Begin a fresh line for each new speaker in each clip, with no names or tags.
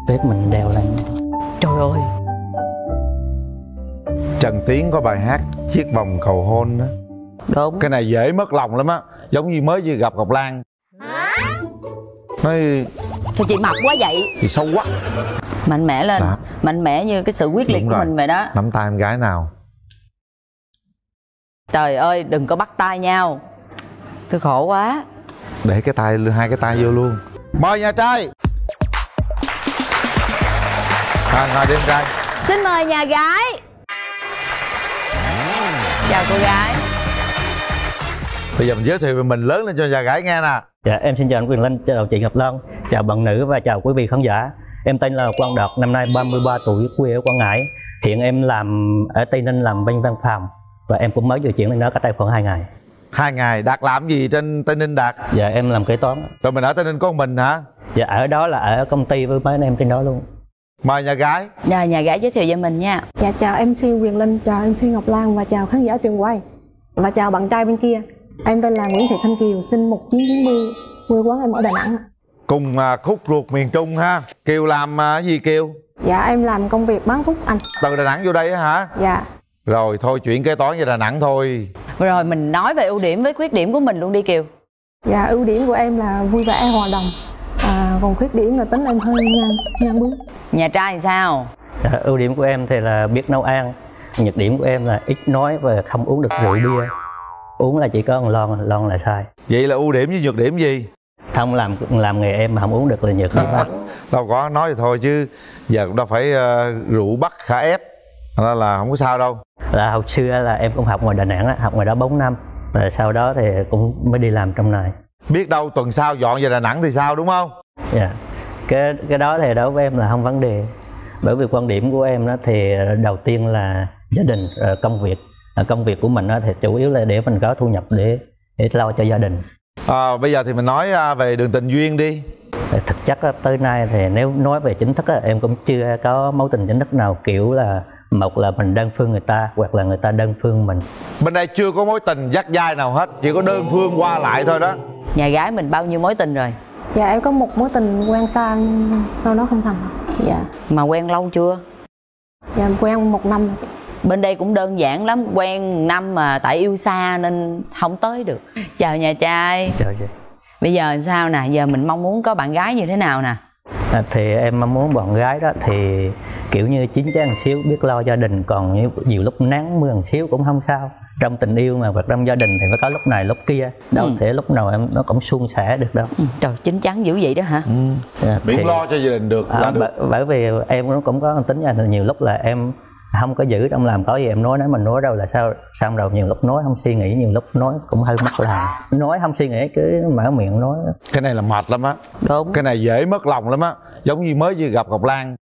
Tết mình đeo lên.
Trời ơi.
Trần Tiến có bài hát Chiếc vòng cầu hôn đó.
Đúng.
Cái này dễ mất lòng lắm á. Giống như mới vừa gặp Ngọc Lan. Nói
Sao chị mập quá vậy?
thì sâu quá.
Mạnh mẽ lên đó. Mạnh mẽ như cái sự quyết liệt của mình vậy đó.
Nắm tay em gái nào.
Trời ơi đừng có bắt tay nhau. Tôi khổ quá.
Để cái tay, hai cái tay vô luôn. Mời nhà trai. Ngồi đi em trai.
Xin mời nhà gái. Chào cô gái.
Bây giờ mình giới thiệu về mình lớn lên cho nhà gái nghe nè.
Dạ em xin chào anh Quyền Linh, chào chị Ngọc Lan, chào bạn nữ và chào quý vị khán giả. Em tên là Quang Đạt, năm nay 33 tuổi, quê ở Quảng Ngãi. Hiện em làm ở Tây Ninh làm bên văn phòng và em cũng mới vừa chuyển lên đó cách đây khoảng 2 ngày.
2 ngày. Đạt làm gì trên Tây Ninh Đạt?
Dạ em làm kế toán.
Rồi mình ở Tây Ninh có một mình hả?
Dạ ở đó là ở công ty với mấy anh em trên đó luôn.
Mời nhà gái.
Nhà gái giới thiệu về mình nha.
Dạ chào MC Quyền Linh, chào MC Ngọc Lan và chào khán giả trường quay. Và chào bạn trai bên kia. Em tên là Nguyễn Thị Thanh Kiều, sinh 1990, quê quán em ở Đà Nẵng.
Cùng khúc ruột miền Trung ha. Kiều làm gì Kiều?
Dạ em làm công việc bán thuốc anh.
Từ Đà Nẵng vô đây á hả?
Dạ.
Rồi thôi chuyển kế toán về Đà Nẵng thôi.
Rồi mình nói về ưu điểm với khuyết điểm của mình luôn đi Kiều.
Dạ ưu điểm của em là vui vẻ hòa đồng. Còn khuyết điểm là tính em hơi ngang bướng.
Nhà trai thì sao?
Dạ, ưu điểm của em thì là biết nấu ăn. Nhược điểm của em là ít nói và không uống được rượu bia. Uống là chỉ có một lon là sai.
Vậy là ưu điểm với nhược điểm gì?
Không làm nghề em mà không uống được là nhược điểm.
Đâu có nói thì thôi chứ giờ cũng đâu phải rượu bắt khả ép, nên là không có sao đâu.
Là hồi xưa là em cũng học ngoài Đà Nẵng, học ngoài đó 4 năm. Rồi sau đó thì cũng mới đi làm trong này.
Biết đâu tuần sau dọn về Đà Nẵng thì sao đúng không?
Dạ. Cái đó thì đối với em là không vấn đề. Bởi vì quan điểm của em đó thì đầu tiên là gia đình, công việc. Công việc của mình đó thì chủ yếu là để mình có thu nhập để lo cho gia đình.
Bây giờ thì mình nói về đường tình duyên đi.
Thực chất tới nay thì nếu nói về chính thức em cũng chưa có mối tình chính thức nào kiểu là một là mình đơn phương người ta hoặc là người ta đơn phương mình.
Bên đây chưa có mối tình dắt dai nào hết, chỉ có đơn phương qua lại thôi đó.
Nhà gái mình bao nhiêu mối tình rồi?
Dạ em có một mối tình quen xa, sau đó không thành. Dạ.
Mà quen lâu chưa?
Dạ quen 1 năm.
Bên đây cũng đơn giản lắm, quen năm mà tại yêu xa nên không tới được. Chào nhà trai.
Chào chị.
Bây giờ sao nè, giờ mình mong muốn có bạn gái như thế nào nè?
Thì em mong muốn bạn gái đó thì kiểu như chín chắn một xíu, biết lo gia đình, còn nhiều lúc nắng mưa một xíu cũng không sao. Trong tình yêu mà hoặc trong gia đình thì phải có lúc này lúc kia, đâu thể lúc nào em nó cũng suôn sẻ được đâu.
Trời chín chắn dữ vậy đó hả?
Miễn lo cho gia đình được là được.
Bởi vì em nó cũng có tính là nhiều lúc là em không có giữ trong làm, có gì em nói, nếu mình nói đâu là sao, xong rồi nhiều lúc nói không suy nghĩ, nhiều lúc nói cũng hơi mất lòng. Nói không suy nghĩ cứ mở miệng nói.
Cái này là mệt lắm á.
Đúng.
Cái này dễ mất lòng lắm á. Giống như mới vừa gặp Ngọc Lan.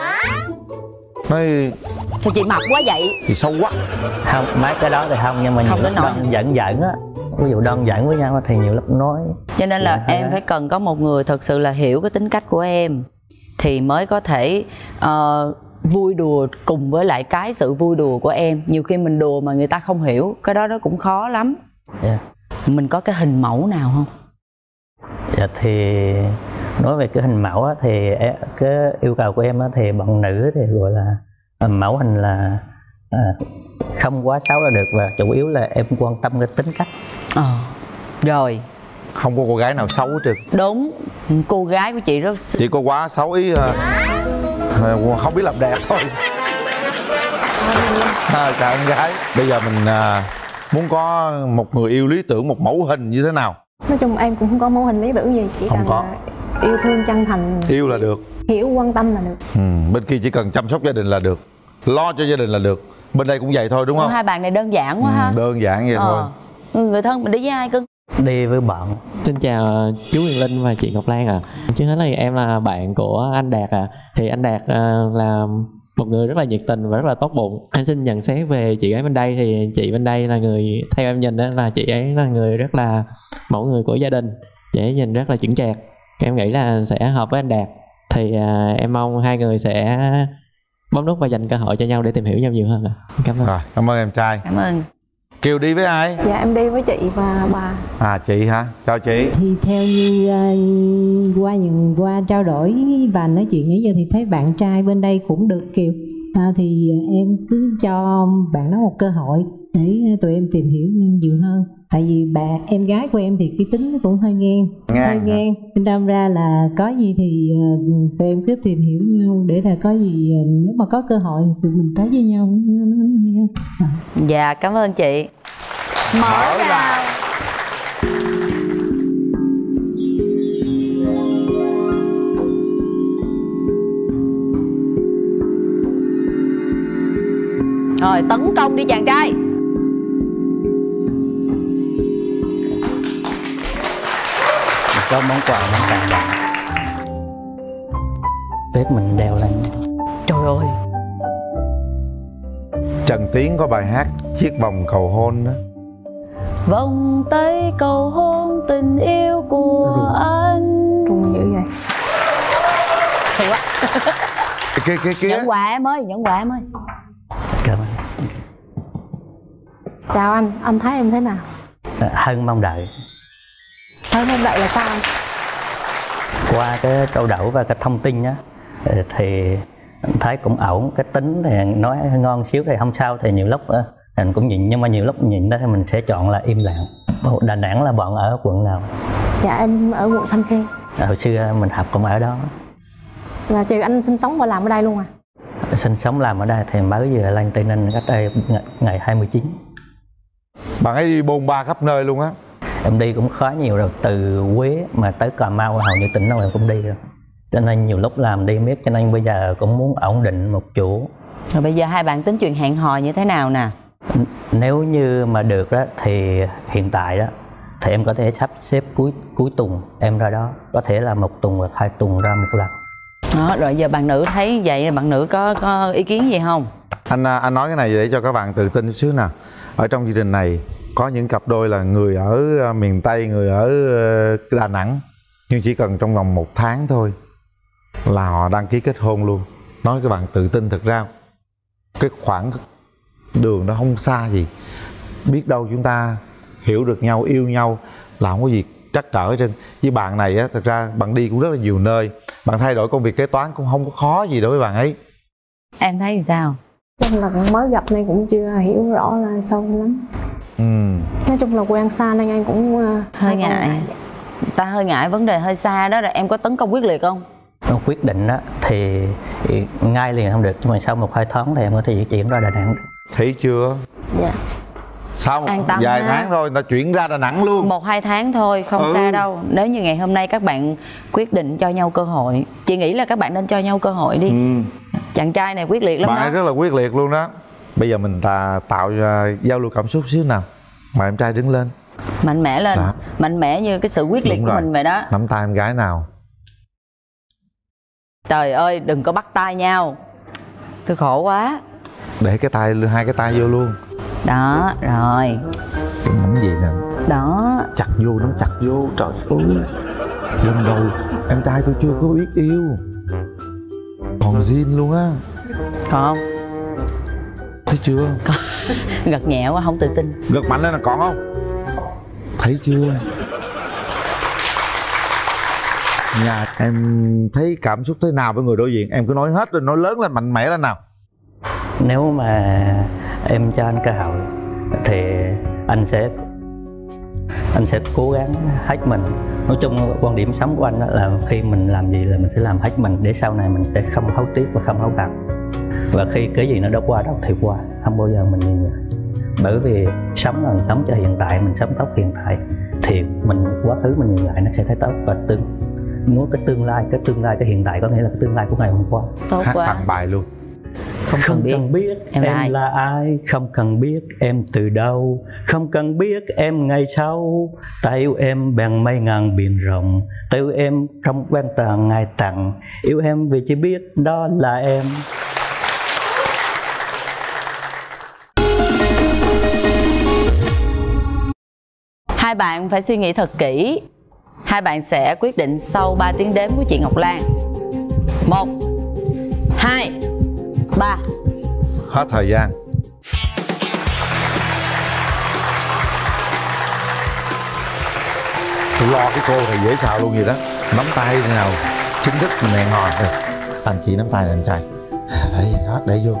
Nói
sao chị mập quá vậy?
thì sâu quá.
Không, mấy cái đó thì không, nhưng mà
không
nhiều lúc đơn giận á. Ví dụ đơn giản với nhau thì nhiều lúc nói.
Cho nên là em phải cần có một người thật sự là hiểu cái tính cách của em thì mới có thể vui đùa cùng với lại cái sự vui đùa của em. Nhiều khi mình đùa mà người ta không hiểu, cái đó nó cũng khó lắm. Mình có cái hình mẫu nào không?
Dạ thì nói về cái hình mẫu á, thì cái yêu cầu của em á, thì bạn nữ thì gọi là mẫu hình là không quá xấu là được, và chủ yếu là em quan tâm cái tính cách.
Rồi.
Không có cô gái nào xấu hết trơn.
Đúng. Cô gái của chị rất
chỉ có quá xấu ý không biết làm đẹp thôi. Chào em gái. Bây giờ mình muốn có một người yêu lý tưởng, một mẫu hình như thế nào?
Nói chung em cũng không có mẫu hình lý tưởng gì, chỉ
không
cần
có.
Yêu thương chân thành,
yêu là được,
hiểu quan tâm là được.
Bên kia chỉ cần chăm sóc gia đình là được, lo cho gia đình là được. Bên đây cũng vậy thôi đúng không?
Hai bạn này đơn giản quá ha.
Đơn giản vậy thôi.
Người thân mình đi với ai cưng?
Đi với bạn.
Xin chào chú Quyền Linh và chị Ngọc Lan ạ. Trước hết là em là bạn của anh Đạt ạ. Thì anh Đạt là một người rất là nhiệt tình và rất là tốt bụng. Anh xin nhận xét về chị gái bên đây, thì chị bên đây là người, theo em nhìn đó, là chị ấy là người rất là mẫu người của gia đình. Chị ấy nhìn rất là chững chạc. Em nghĩ là sẽ hợp với anh Đạt. Thì em mong hai người sẽ bấm nút và dành cơ hội cho nhau để tìm hiểu nhau nhiều hơn ạ. Cảm ơn.
Rồi, cảm ơn em trai.
Cảm ơn.
Kiều đi với ai?
Dạ em đi với chị và bà.
À chị hả? Chào chị.
Thì theo như qua trao đổi và nói chuyện nãy giờ thì thấy bạn trai bên đây cũng được Kiều. Thì em cứ cho bạn đó một cơ hội để tụi em tìm hiểu nhau nhiều hơn. Tại vì em gái của em thì cái tính nó cũng hơi ngang. Nên đâm ra là có gì thì tụi em cứ tìm hiểu nhau để là có gì nếu mà có cơ hội thì mình tới với nhau.
Dạ cảm ơn chị. Mở rào. Rồi tấn công đi chàng trai.
Có món quà món tặng bạn Tết mình đeo lên.
Trời ơi.
Trần Tiến có bài hát Chiếc vòng cầu hôn đó.
Vòng tay cầu hôn tình yêu của anh.
Trùng dữ vậy.
Hay quá.
Kia.
Nhận quà em ơi, nhận quà em ơi.
Cảm ơn.
Chào anh thấy em thế nào?
Hơn mong đợi.
Hơn mong đợi là sao anh?
Qua cái trao đổi và cái thông tin á thì thấy cũng ổn, cái tính thì nói ngon xíu thì không sao, thì nhiều lúc mình cũng nhịn, nhưng mà nhiều lúc nhịn đó thì mình sẽ chọn là im lặng. Đà Nẵng là bọn ở quận nào?
Dạ em ở quận Thanh Khê.
Hồi xưa mình học cũng ở đó.
Là trừ anh sinh sống và làm ở đây luôn à?
Sinh sống làm ở đây thì mới vừa lên Tây Ninh cách đây ngày 29.
Bạn ấy đi bôn ba khắp nơi luôn á.
Em đi cũng khá nhiều rồi, từ Huế mà tới Cà Mau, hầu như tỉnh nào em cũng đi rồi. Cho nên nhiều lúc làm đi miết, cho nên bây giờ cũng muốn ổn định một chỗ.
Rồi bây giờ hai bạn tính chuyện hẹn hò như thế nào nè?
Nếu như mà được đó thì hiện tại đó thì em có thể sắp xếp cuối tuần em ra đó, có thể là 1 tuần hoặc 2 tuần ra một lần.
Đó, rồi giờ bạn nữ thấy vậy, bạn nữ có ý kiến gì không?
Anh nói cái này để cho các bạn tự tin xíu nào. Ở trong chương trình này có những cặp đôi là người ở miền Tây, người ở Đà Nẵng, nhưng chỉ cần trong vòng 1 tháng thôi là họ đăng ký kết hôn luôn. Nói các bạn tự tin, thực ra cái khoảng đường nó không xa gì, biết đâu chúng ta hiểu được nhau, yêu nhau là không có gì trắc trở hết trơn. Với bạn này á, thật ra bạn đi cũng rất là nhiều nơi, bạn thay đổi công việc kế toán cũng không có khó gì đối với bạn ấy.
Em thấy sao?
Chắc là mới gặp nên cũng chưa hiểu rõ là sâu lắm. Nói chung là quen xa nên anh cũng
hơi ngại. Ta hơi ngại vấn đề hơi xa đó, rồi em có tấn công quyết liệt không?
Quyết định đó thì ngay liền không được, nhưng mà sau 1-2 tháng thì em có thể di chuyển ra Đà Nẵng.
Thấy chưa?
Dạ.
Sau vài tháng thôi nó chuyển ra Đà Nẵng luôn.
1-2 tháng thôi, không xa đâu. Nếu như ngày hôm nay các bạn quyết định cho nhau cơ hội, chị nghĩ là các bạn nên cho nhau cơ hội đi. Chàng trai này quyết liệt lắm.
Bạn ấy rất là quyết liệt luôn đó. Bây giờ mình tạo giao lưu cảm xúc xíu nào. Mời em trai đứng lên.
Mạnh mẽ lên đó. Mạnh mẽ như cái sự quyết liệt của mình vậy đó.
Nắm tay em gái nào.
Trời ơi đừng có bắt tay nhau, tôi khổ quá.
Để hai cái tay vô luôn.
Đó rồi.
Cái nắm gì nè.
Đó.
Chặt vô, nắm chặt vô. Trời ơi, lần đầu em trai tôi chưa có biết yêu, còn zin luôn á.
Còn không?
Thấy chưa?
Gật nhẹ quá, không tự tin.
Gật mạnh lên là còn không? Thấy chưa? Nhà em thấy cảm xúc thế nào với người đối diện? Em cứ nói hết rồi, nói lớn lên, mạnh mẽ lên nào.
Nếu mà em cho anh cơ hội thì anh sẽ cố gắng hết mình. Nói chung quan điểm sống của anh là khi mình làm gì là mình sẽ làm hết mình, để sau này mình sẽ không hối tiếc và không hối hận. Và khi cái gì nó đã qua đâu thì qua, không bao giờ mình nhìn lại. Bởi vì sống là mình sống cho hiện tại, mình sống tốt hiện tại thì mình quá khứ mình nhìn lại nó sẽ thấy tốt. Và nói cái tương lai cái hiện tại có nghĩa là cái tương lai của ngày hôm qua.
Tốt
hát
quá.
tặng bài luôn.
Không cần biết em là ai, không cần biết em từ đâu, không cần biết em ngày sau. Ta yêu em bèn mây ngàn biển rộng, ta yêu em trong quan tàn ngày tặng, yêu em vì chỉ biết đó là em.
Hai bạn phải suy nghĩ thật kỹ. Hai bạn sẽ quyết định sau 3 tiếng đếm của chị Ngọc Lan. 1, 2, 3.
Hết thời gian. Tôi lo cái cô này dễ xào luôn vậy đó. Nắm tay thế nào chính thức mình hẹn hò. Anh chị nắm tay này anh trai. Đấy, đó, để vô.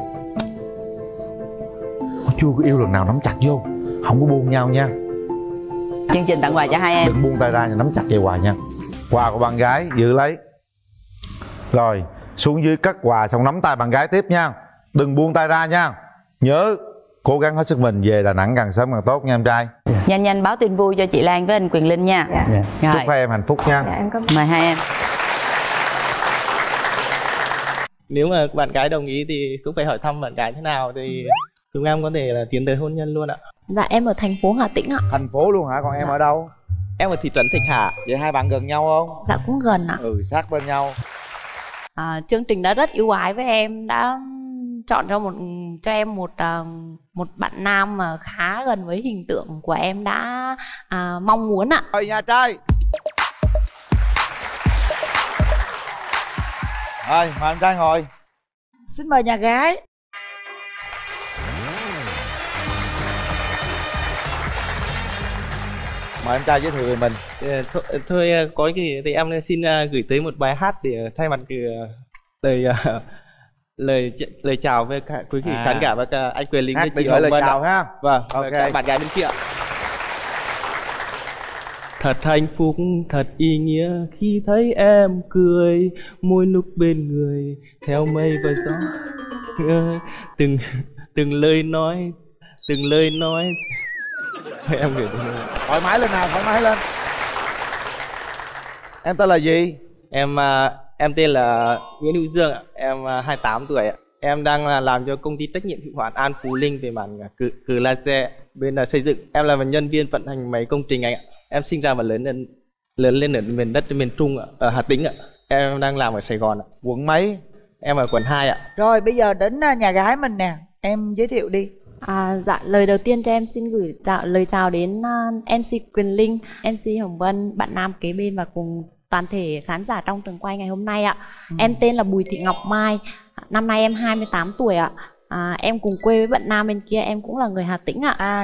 Chưa có yêu lần nào nắm chặt vô, không có buông nhau nha.
Chương trình tặng quà cho hai em.
Đừng buông tay ra, nắm chặt vậy hoài nha. Quà của bạn gái giữ lấy. Rồi xuống dưới cất quà xong nắm tay bạn gái tiếp nha. Đừng buông tay ra nha. Nhớ cố gắng hết sức mình, về Đà Nẵng càng sớm càng tốt nha em trai.
Nhanh nhanh báo tin vui cho chị Lan với anh Quyền Linh nha.
Dạ.
Chúc hai em hạnh phúc nha.
Dạ, em có...
Mời hai em.
Nếu mà bạn gái đồng ý thì cũng phải hỏi thăm bạn gái thế nào thì chúng em có thể là tiến tới hôn nhân luôn ạ.
Dạ em ở thành phố Hà Tĩnh ạ.
Thành phố luôn hả? Còn em ở đâu?
Em ở thị trấn Thạch Hà.
Vậy hai bạn gần nhau không?
Dạ cũng gần ạ.
Sát bên nhau.
Chương trình đã rất ưu ái với em, đã chọn cho em một bạn nam mà khá gần với hình tượng của em đã mong muốn ạ.
Rồi nhà trai. Rồi mời anh trai ngồi.
Xin mời nhà gái.
Mời anh trai giới thiệu về mình.
Thôi có gì thì em xin gửi tới một bài hát để thay mặt lời chào với cả quý vị khán giả và cả anh Quyền Linh với chị Hồng Vân
chào ha.
Vâng,
ok.
và cả bạn gái bên kia. Thật hạnh phúc, thật ý nghĩa khi thấy em cười, mỗi lúc bên người theo mây và gió. Từng lời nói em gửi đến
Thoải mái lên nào, thoải mái lên. Em tên là gì?
Em tên là Nguyễn Hữu Dương ạ. Em 28 tuổi ạ. Em đang làm cho công ty trách nhiệm hữu hạn An Phú Linh về mảng cừ laser bên xây dựng. Em là một nhân viên vận hành máy công trình anh ạ. Em sinh ra và lớn lên ở miền đất miền Trung ạ, ở Hà Tĩnh ạ. Em đang làm ở Sài Gòn ạ.
Quận mấy?
Em ở quận 2 ạ.
Rồi bây giờ đến nhà gái mình nè, em giới thiệu đi.
Dạ lời đầu tiên cho em xin gửi lời chào đến MC Quyền Linh, MC Hồng Vân, bạn nam kế bên và cùng toàn thể khán giả trong trường quay ngày hôm nay ạ. Em tên là Bùi Thị Ngọc Mai, năm nay em 28 tuổi ạ. Em cùng quê với bạn nam bên kia, em cũng là người Hà Tĩnh ạ.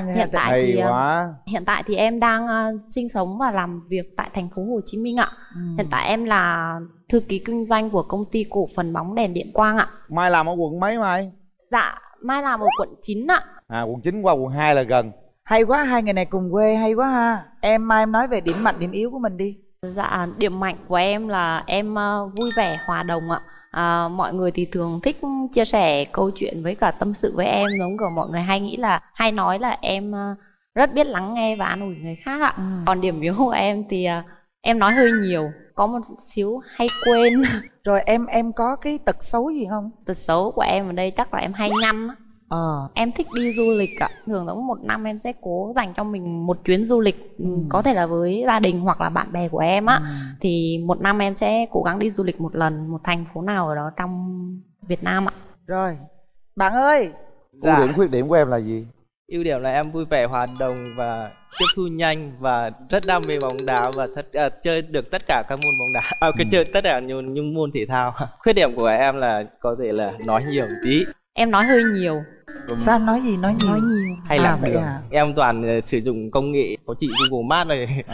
Hiện tại thì em đang sinh sống và làm việc tại thành phố Hồ Chí Minh ạ. Hiện tại em là thư ký kinh doanh của công ty cổ phần bóng đèn Điện Quang ạ.
Mai làm ở quận mấy Mai?
Dạ Mai làm ở quận 9 ạ.
Quận 9 qua quận 2 là gần.
Hay quá, hai người này cùng quê hay quá ha. Mai em nói về điểm mạnh điểm yếu của mình đi.
Dạ điểm mạnh của em là em vui vẻ hòa đồng ạ. Mọi người thì thường thích chia sẻ câu chuyện với cả tâm sự với em, giống kiểu mọi người hay nói là em rất biết lắng nghe và an ủi người khác ạ. Còn điểm yếu của em thì em nói hơi nhiều, có một xíu hay quên.
Rồi em có cái tật xấu gì không?
Tật xấu của em ở đây chắc là em hay nhăn á. Em thích đi du lịch ạ. Thường giống một năm em sẽ cố dành cho mình một chuyến du lịch, có thể là với gia đình hoặc là bạn bè của em á. Thì một năm em sẽ cố gắng đi du lịch một lần, một thành phố nào ở đó trong Việt Nam ạ.
Rồi bạn ơi,
ưu điểm khuyết điểm của em là gì?
Ưu điểm là em vui vẻ hòa đồng và tiếp thu nhanh và rất đam mê bóng đá và chơi được tất cả các môn bóng đá, chơi tất cả những môn thể thao. Khuyết điểm của em là có thể là nói nhiều một tí.
Em nói hơi nhiều.
Sao nói gì? Nói nhiều
hay là vậy à? Em toàn sử dụng công nghệ có chị Google Maps này.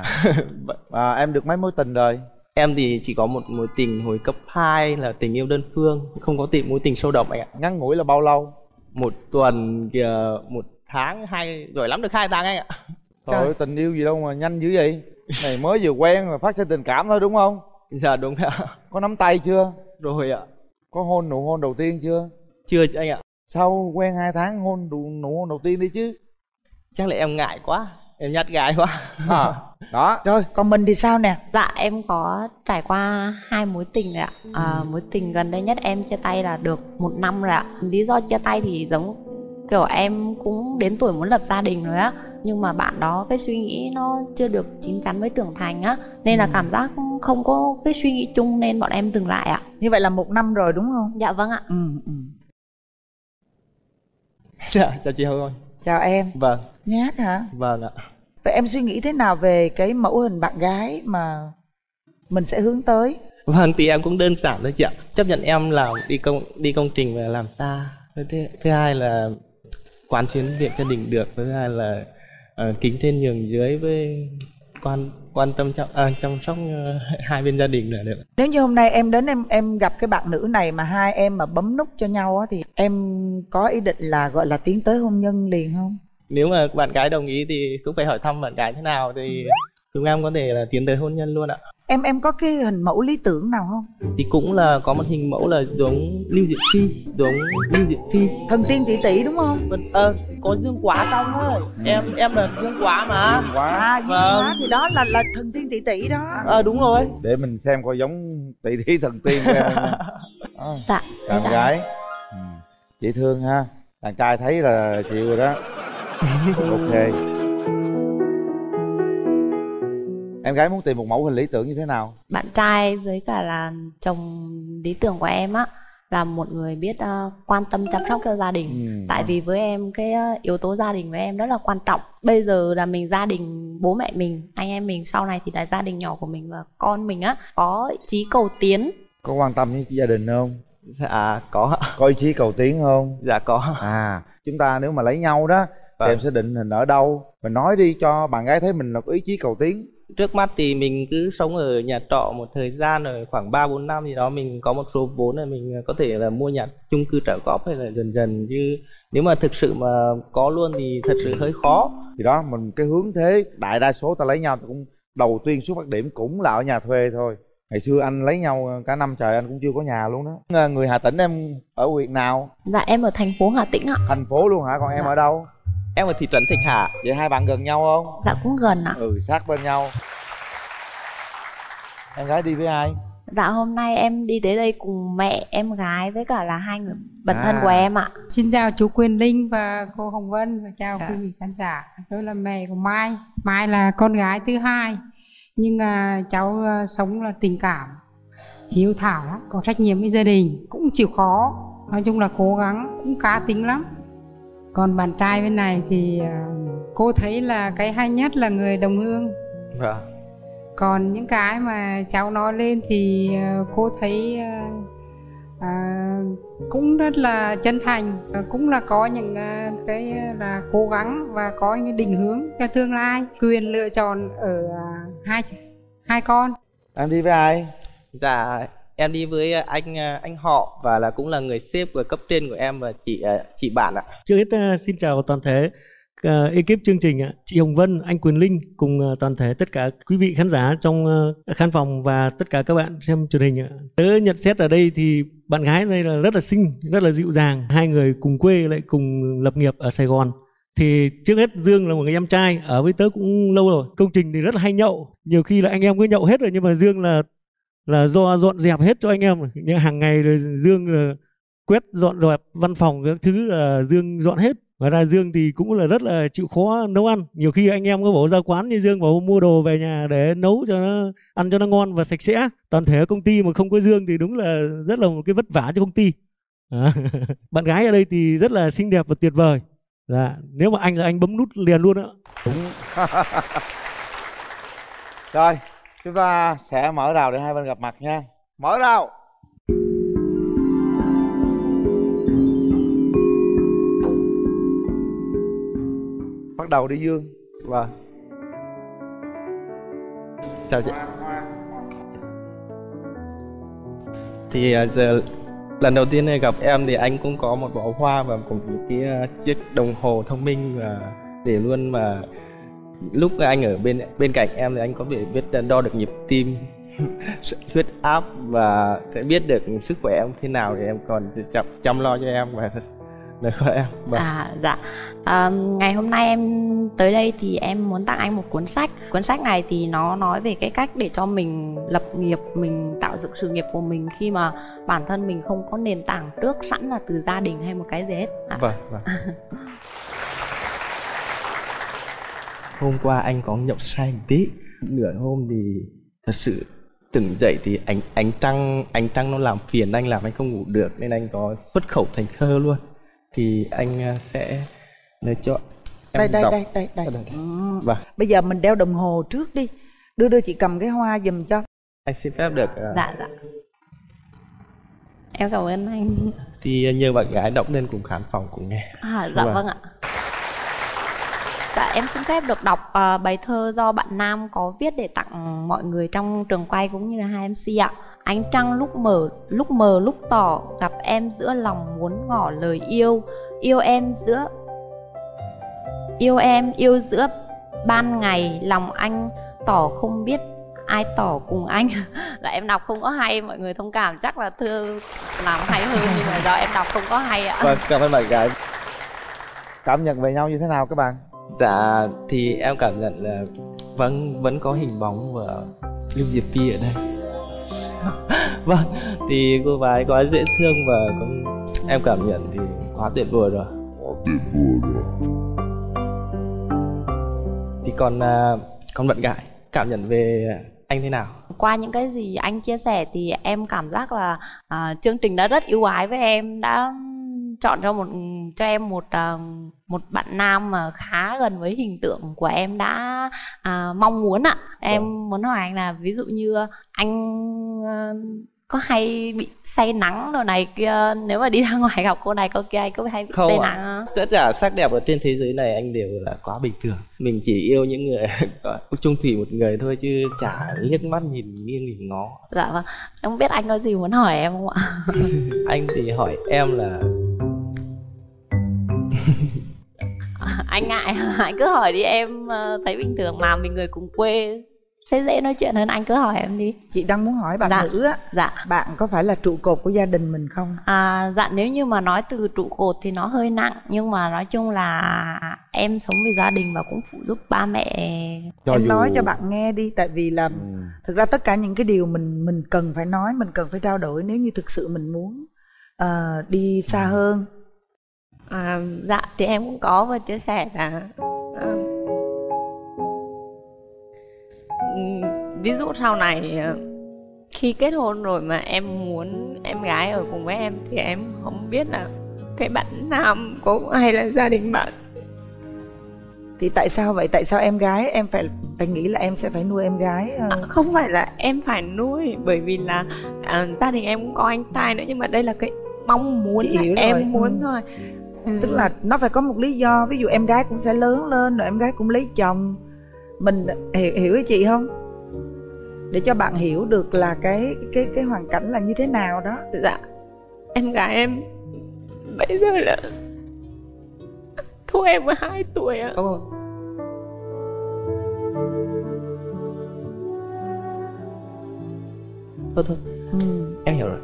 Em được mấy mối tình rồi?
Em thì chỉ có một mối tình hồi cấp 2 là tình yêu đơn phương, không có mối tình sâu đậm anh ạ.
Ngắn ngủi là bao lâu?
Một tuần kìa, 1 tháng, giỏi lắm được 2 tháng anh ạ.
Trời ơi, tình yêu gì đâu mà nhanh dữ vậy? Này mới vừa quen mà phát sinh tình cảm thôi đúng không?
Dạ đúng ạ.
Có nắm tay chưa?
Rồi ạ.
Có nụ hôn đầu tiên chưa?
Chưa anh ạ.
Sau quen 2 tháng nụ hôn đầu tiên đi chứ?
Chắc là em ngại quá, em nhát gái quá.
Đó.
Rồi còn mình thì sao nè?
Dạ em có trải qua 2 mối tình rồi ạ. Mối tình gần đây nhất em chia tay là được 1 năm rồi ạ. Lý do chia tay thì giống kiểu em cũng đến tuổi muốn lập gia đình rồi á, nhưng mà bạn đó cái suy nghĩ nó chưa được chín chắn với trưởng thành á, nên là cảm giác không có cái suy nghĩ chung nên bọn em dừng lại ạ.
Như vậy là 1 năm rồi đúng không?
Dạ vâng ạ.
Dạ, chào chị Hồng.
Chào em.
Vâng.
Nhát hả?
Vâng ạ.
Vậy em suy nghĩ thế nào về cái mẫu hình bạn gái mà mình sẽ hướng tới?
Vâng, thì em cũng đơn giản thôi chị ạ. Chấp nhận em làm đi công trình và làm xa. Thứ hai là quán xuyến việc gia đình được. Thứ hai là kính trên nhường dưới với quan tâm chăm sóc hai bên gia đình là được.
Nếu như hôm nay em đến em gặp cái bạn nữ này mà hai em mà bấm nút cho nhau á, thì em có ý định là gọi là tiến tới hôn nhân liền không?
Nếu mà bạn gái đồng ý thì cũng phải hỏi thăm bạn gái thế nào thì chúng em có thể là tiến tới hôn nhân luôn ạ.
Em có cái hình mẫu lý tưởng nào không?
Thì cũng là có một hình mẫu là giống Lưu Diệc Phi,
Thần tiên tỷ tỷ đúng không?
có dương quá trong thôi. Em là dương quá mà.
Dương quá thì đó là thần tiên tỷ tỷ đó.
Đúng rồi.
Để mình xem coi giống tỷ thí thần tiên của em.
Dạ.
Bạn gái dễ thương ha. Đàn trai thấy là chịu rồi đó. Ok. Em gái muốn tìm một mẫu hình lý tưởng như thế nào?
Bạn trai với cả là chồng lý tưởng của em á là một người biết quan tâm chăm sóc cho gia đình. Tại vì với em cái yếu tố gia đình với em rất là quan trọng. Bây giờ là mình gia đình bố mẹ mình, anh em mình, sau này thì là gia đình nhỏ của mình và con mình á có chí cầu tiến.
Có quan tâm với gia đình không?
Dạ có.
Có ý chí cầu tiến không?
Dạ có.
Chúng ta nếu mà lấy nhau đó thì em sẽ định hình ở đâu? Mình nói đi cho bạn gái thấy mình là có ý chí cầu tiến.
Trước mắt thì mình cứ sống ở nhà trọ một thời gian rồi khoảng 3-4 năm gì đó mình có một số vốn là mình có thể là mua nhà chung cư trả góp hay là dần dần, chứ nếu mà thực sự mà có luôn thì thật sự hơi khó.
Thì đó, mình cái hướng thế đại đa số ta lấy nhau cũng đầu tiên xuất phát điểm cũng là ở nhà thuê thôi. Ngày xưa anh lấy nhau cả năm trời anh cũng chưa có nhà luôn đó. Người Hà Tĩnh, em ở huyện nào?
Dạ em ở thành phố Hà Tĩnh ạ.
Thành phố luôn hả? Còn em ở đâu?
Em ở thị trấn Thạch Hà.
Vậy hai bạn gần nhau không?
Dạ cũng gần ạ.
Sát bên nhau. Em gái đi với ai?
Dạ hôm nay em đi tới đây cùng mẹ, em gái với cả là hai người bạn thân của em ạ.
Xin chào chú Quyền Linh và cô Hồng Vân và chào quý vị khán giả. Tôi là mẹ của Mai. Mai là con gái thứ hai. Nhưng cháu sống là tình cảm, hiếu thảo lắm, có trách nhiệm với gia đình, cũng chịu khó. Nói chung là cố gắng, cũng cá tính lắm. Còn bạn trai bên này thì cô thấy là cái hay nhất là người đồng hương. Còn những cái mà cháu nói lên thì cô thấy cũng rất là chân thành, cũng là có những cái là cố gắng và có những định hướng cho tương lai, quyền lựa chọn ở hai con.
Em đi với ai?
Dạ em đi với anh họ và là cũng là người sếp của cấp trên của em và chị bạn ạ.
Trước hết xin chào toàn thể ekip chương trình ạ, chị Hồng Vân, anh Quyền Linh cùng toàn thể tất cả quý vị khán giả trong khán phòng và tất cả các bạn xem truyền hình ạ. Tớ nhận xét ở đây thì bạn gái đây là rất là xinh, rất là dịu dàng. Hai người cùng quê lại cùng lập nghiệp ở Sài Gòn. Thì trước hết Dương là một người em trai ở với tớ cũng lâu rồi. Công trình thì rất là hay nhậu. Nhiều khi là anh em cứ nhậu hết rồi nhưng mà Dương là do dọn dẹp hết cho anh em. Nhưng hàng ngày rồi Dương là quét dọn dẹp văn phòng các thứ là Dương dọn hết. Ngoài ra Dương thì cũng là rất là chịu khó nấu ăn. Nhiều khi anh em có bảo ra quán như Dương bảo mua đồ về nhà để nấu cho nó ăn cho nó ngon và sạch sẽ. Toàn thể công ty mà không có Dương thì đúng là rất là một cái vất vả cho công ty. Bạn gái ở đây thì rất là xinh đẹp và tuyệt vời. Dạ, nếu mà anh là anh bấm nút liền luôn ạ.
Đúng. Rồi, chúng ta sẽ mở rào để hai bên gặp mặt nha. Mở rào. Bắt đầu đi Dương.
Vâng. Chào chị. Thì giờ lần đầu tiên gặp em thì anh cũng có một bó hoa và cùng những cái chiếc đồng hồ thông minh và để luôn mà lúc anh ở bên cạnh em thì anh có thể biết đo được nhịp tim, huyết áp và biết được sức khỏe em thế nào thì em còn chăm lo cho em và lời của em.
Dạ. Ngày hôm nay em tới đây thì em muốn tặng anh một cuốn sách. Cuốn sách này thì nó nói về cái cách để cho mình lập nghiệp, mình tạo dựng sự nghiệp của mình khi mà bản thân mình không có nền tảng trước sẵn là từ gia đình hay một cái gì hết.
Vâng. Hôm qua anh có nhậu say một tí, nửa hôm thì thật sự tỉnh dậy thì ánh trăng nó làm phiền anh, làm anh không ngủ được nên anh có xuất khẩu thành thơ luôn. Thì anh sẽ nơi cho em
đây.
Vâng.
Bây giờ mình đeo đồng hồ trước đi. Đưa chị cầm cái hoa giùm cho.
Anh xin phép được.
Dạ. Em cảm ơn anh.
Thì nhờ bạn gái đọc lên cùng khán phòng cùng nghe.
Dạ vâng ạ. Dạ, em xin phép được đọc bài thơ do bạn Nam có viết để tặng mọi người trong trường quay cũng như là hai MC ạ. Ánh trăng lúc mờ lúc tỏ, gặp em giữa lòng muốn ngỏ lời yêu. Yêu em yêu giữa ban ngày, lòng anh tỏ không biết ai tỏ cùng anh. Là em đọc không có hay, mọi người thông cảm, chắc là thơ làm hay hơn nhưng mà do em đọc không có hay ạ.
Vâng, cảm ơn bạn gái.
Cảm nhận về nhau như thế nào các bạn?
Dạ thì em cảm nhận là vẫn có hình bóng của Lưu Diệp Phi ở đây. Vâng, thì cô gái quá dễ thương và em cảm nhận thì quá tuyệt vời rồi. Thì còn bạn gái cảm nhận về anh thế nào?
Qua những cái gì anh chia sẻ thì em cảm giác là chương trình đã rất ưu ái với em, đã chọn cho em một bạn nam mà khá gần với hình tượng của em đã mong muốn ạ. Em muốn hỏi anh là ví dụ như anh có hay bị say nắng đồ này kia, nếu mà đi ra ngoài gặp cô này cô kia anh có hay bị say nắng không?
Tất cả sắc đẹp ở trên thế giới này anh đều là quá bình thường. Mình chỉ yêu những người chung thủy một người thôi chứ chả liếc mắt nhìn nghiêng nhìn ngó.
Dạ vâng, em không biết anh có gì muốn hỏi em không ạ?
Anh thì hỏi em là
anh ngại, anh cứ hỏi đi, em thấy bình thường mà, mình người cùng quê sẽ dễ nói chuyện hơn, anh cứ hỏi em đi.
Chị đang muốn hỏi bạn nữ á, bạn có phải là trụ cột của gia đình mình không?
Dạ nếu như mà nói từ trụ cột thì nó hơi nặng, nhưng mà nói chung là em sống vì gia đình và cũng phụ giúp ba mẹ.
Em nói cho bạn nghe đi, tại vì là thực ra tất cả những cái điều mình cần phải nói, mình cần phải trao đổi nếu như thực sự mình muốn đi xa hơn.
Dạ thì em cũng có và chia sẻ là ví dụ sau này khi kết hôn rồi mà em muốn em gái ở cùng với em thì em không biết là cái bạn nam có hay là gia đình bạn.
Thì tại sao vậy? Tại sao em gái em phải nghĩ là em sẽ phải nuôi em gái?
Không phải là em phải nuôi, bởi vì là gia đình em cũng có anh trai nữa, nhưng mà đây là cái mong muốn là em muốn thôi.
Tức là nó phải có một lý do, ví dụ em gái cũng sẽ lớn lên rồi em gái cũng lấy chồng. Mình hiểu với chị không? Để cho bạn hiểu được là cái hoàn cảnh là như thế nào đó.
Dạ, em gái em bây giờ là thua em 2 tuổi ạ.
Thôi em hiểu rồi.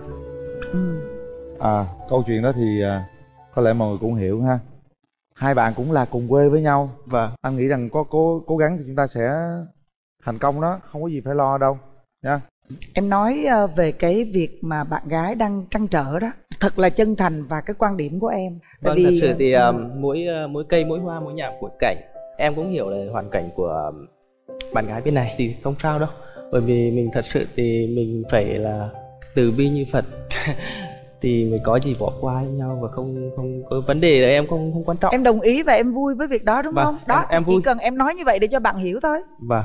Câu chuyện đó thì có lẽ mọi người cũng hiểu ha. Hai bạn cũng là cùng quê với nhau.
Vâng.
Anh nghĩ rằng có cố gắng thì chúng ta sẽ thành công đó, không có gì phải lo đâu nha.
Em nói về cái việc mà bạn gái đang trăn trở đó, thật là chân thành và cái quan điểm của em.
Vâng, thật sự thì mỗi cây, mỗi hoa, mỗi nhà, mỗi cảnh. Em cũng hiểu là hoàn cảnh của bạn gái bên này thì không sao đâu. Bởi vì mình thật sự thì mình phải là từ bi như Phật. Thì mình có gì bỏ qua với nhau và không có vấn đề là em không quan trọng.
Em đồng ý và em vui với việc đó đúng không? Đó,
em
chỉ
vui.
cần em nói như vậy để cho bạn hiểu thôi.
Vâng.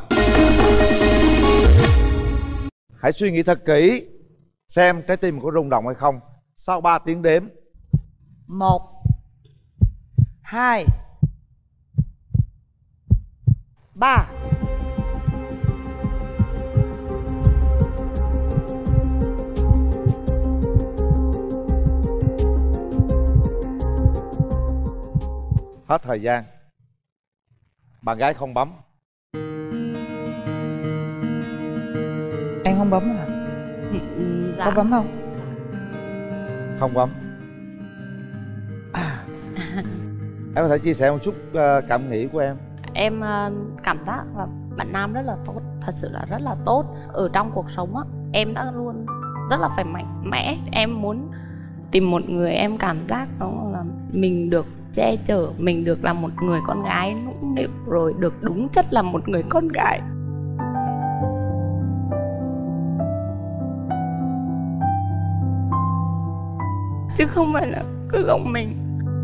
Hãy suy nghĩ thật kỹ xem trái tim có rung động hay không. Sau 3 tiếng đếm.
1 2 3.
Hết thời gian. Bạn gái không bấm.
Em không bấm hả?
Dạ.
Có bấm không?
Không bấm. Em có thể chia sẻ một chút cảm nghĩ của em?
Em cảm giác là bạn nam rất là tốt, thật sự là rất là tốt. Ở trong cuộc sống á, em đã luôn rất là phải mạnh mẽ. Em muốn tìm một người em cảm giác đó là mình được che chở, mình được là một người con gái nũng nịu, rồi được đúng chất là một người con gái.
Chứ không phải là cứ gồng mình.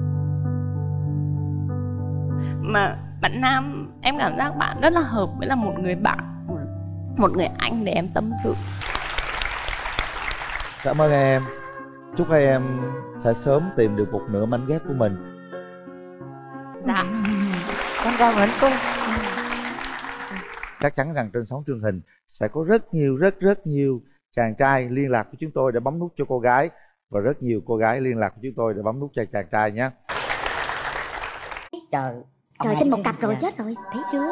Mà bạn nam em cảm giác bạn rất là hợp với là một người bạn, một người anh để em tâm sự.
Cảm ơn em. Chúc hai em sẽ sớm tìm được một nửa mảnh ghép của mình.
Dạ.
Có Rồi mệnh cung.
Chắc chắn rằng trên sóng truyền hình sẽ có rất nhiều chàng trai liên lạc với chúng tôi để bấm nút cho cô gái, và rất nhiều cô gái liên lạc với chúng tôi để bấm nút cho chàng trai nhé.
Trời sinh một cặp rồi, chết rồi, thấy chưa?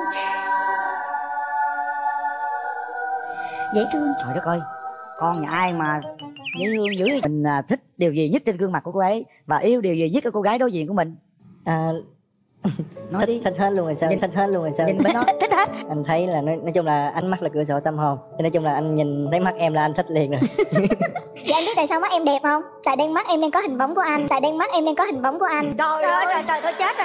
Dễ thương.
Trời đất ơi, con nhà ai mà dễ thương dữ vậy? Mình thích điều gì nhất trên gương mặt của cô ấy và yêu điều gì nhất ở cô gái đối diện của mình?
Nói đi.
Thích hết luôn rồi sao? Thích hết luôn rồi sao?
Nhìn bên đó thích hết.
Anh thấy là nói chung là ánh mắt là cửa sổ tâm hồn. Nói chung là anh nhìn thấy mắt em là anh thích liền rồi.
Dạ anh biết tại sao mắt em đẹp không? Tại đen mắt em đang có hình bóng của anh. Tại đen mắt em đang có hình bóng của anh. Trời ơi, trời tôi chết rồi.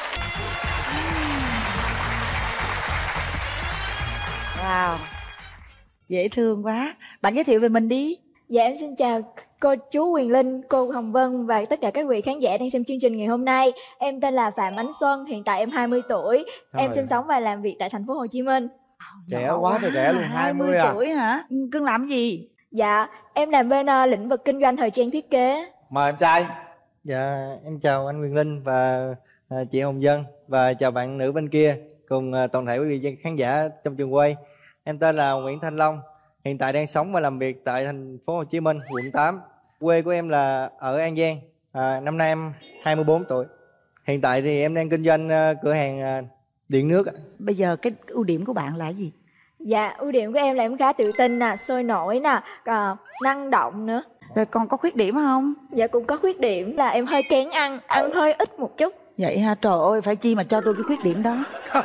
Wow, dễ thương quá. Bạn giới thiệu về mình đi.
Dạ em xin chào cô chú Quyền Linh, cô Hồng Vân và tất cả các vị khán giả đang xem chương trình ngày hôm nay. Em tên là Phạm Ánh Xuân, hiện tại em 20 tuổi. Em sinh sống và làm việc tại thành phố Hồ Chí Minh.
Trẻ quá trời trẻ luôn, 20
tuổi hả? Cưng làm gì?
Dạ, em làm bên lĩnh vực kinh doanh thời trang thiết kế.
Mời em trai.
Dạ, em chào anh Quyền Linh và chị Hồng Vân, và chào bạn nữ bên kia cùng toàn thể quý vị khán giả trong trường quay. Em tên là Nguyễn Thanh Long, hiện tại đang sống và làm việc tại thành phố Hồ Chí Minh, quận 8. Quê của em là ở An Giang. Năm nay em 24 tuổi. Hiện tại thì em đang kinh doanh cửa hàng điện nước.
Bây giờ cái ưu điểm của bạn là gì?
Dạ, ưu điểm của em là em khá tự tin nè, sôi nổi nè, năng động nữa.
Rồi còn có khuyết điểm không?
Dạ cũng có khuyết điểm là em hơi kén ăn hơi ít một chút.
Vậy ha, trời ơi, phải chi mà cho tôi cái khuyết điểm đó.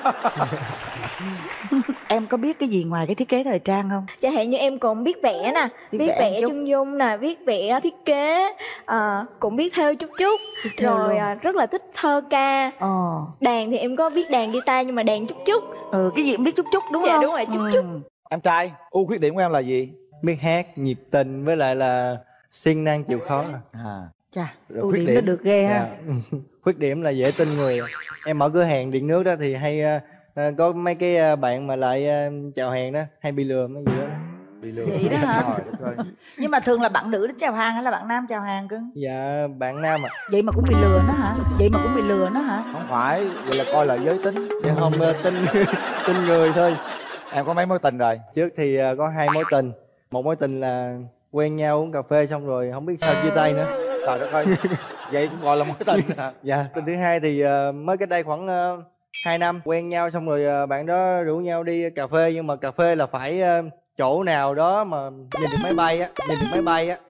Em có biết cái gì ngoài cái thiết kế thời trang không?
Chẳng hạn như em cũng biết vẽ nè, biết vẽ chân dung nè, biết vẽ thiết kế, cũng biết thêu chút chút. Rồi rất là thích thơ ca. Đàn thì em có biết đàn guitar nhưng mà đàn chút chút.
Cái gì cũng biết chút chút đúng
dạ,
không?
Dạ đúng rồi, chút chút.
Em trai, ưu khuyết điểm của em là gì?
Biết hát, nhiệt tình với lại là siêng năng chịu khó.
Chà, ưu điểm nó được ghê ha.
Khuyết điểm là dễ tin người. Em mở cửa hàng điện nước đó thì hay có mấy cái bạn mà lại chào hàng đó hay bị lừa mấy gì đó.
Bị lừa.
Vậy đó hả? Nhưng mà thường là bạn nữ đến chào hàng hay là bạn nam chào hàng cưng?
Dạ bạn nam ạ.
Vậy mà cũng bị lừa nó hả? Vậy mà cũng bị lừa nó hả?
Không phải, vậy là coi là giới tính.
Dạ không, tin người thôi.
Em có mấy mối tình rồi?
Trước thì có 2 mối tình. Một mối tình là quen nhau uống cà phê xong rồi không biết sao chia tay nữa.
Trời đất ơi. Vậy cũng gọi là mối tình hả?
Dạ. Tình thứ hai thì mới cách đây khoảng 2 năm quen nhau xong rồi bạn đó rủ nhau đi cà phê, nhưng mà cà phê là phải chỗ nào đó mà nhìn được máy bay á,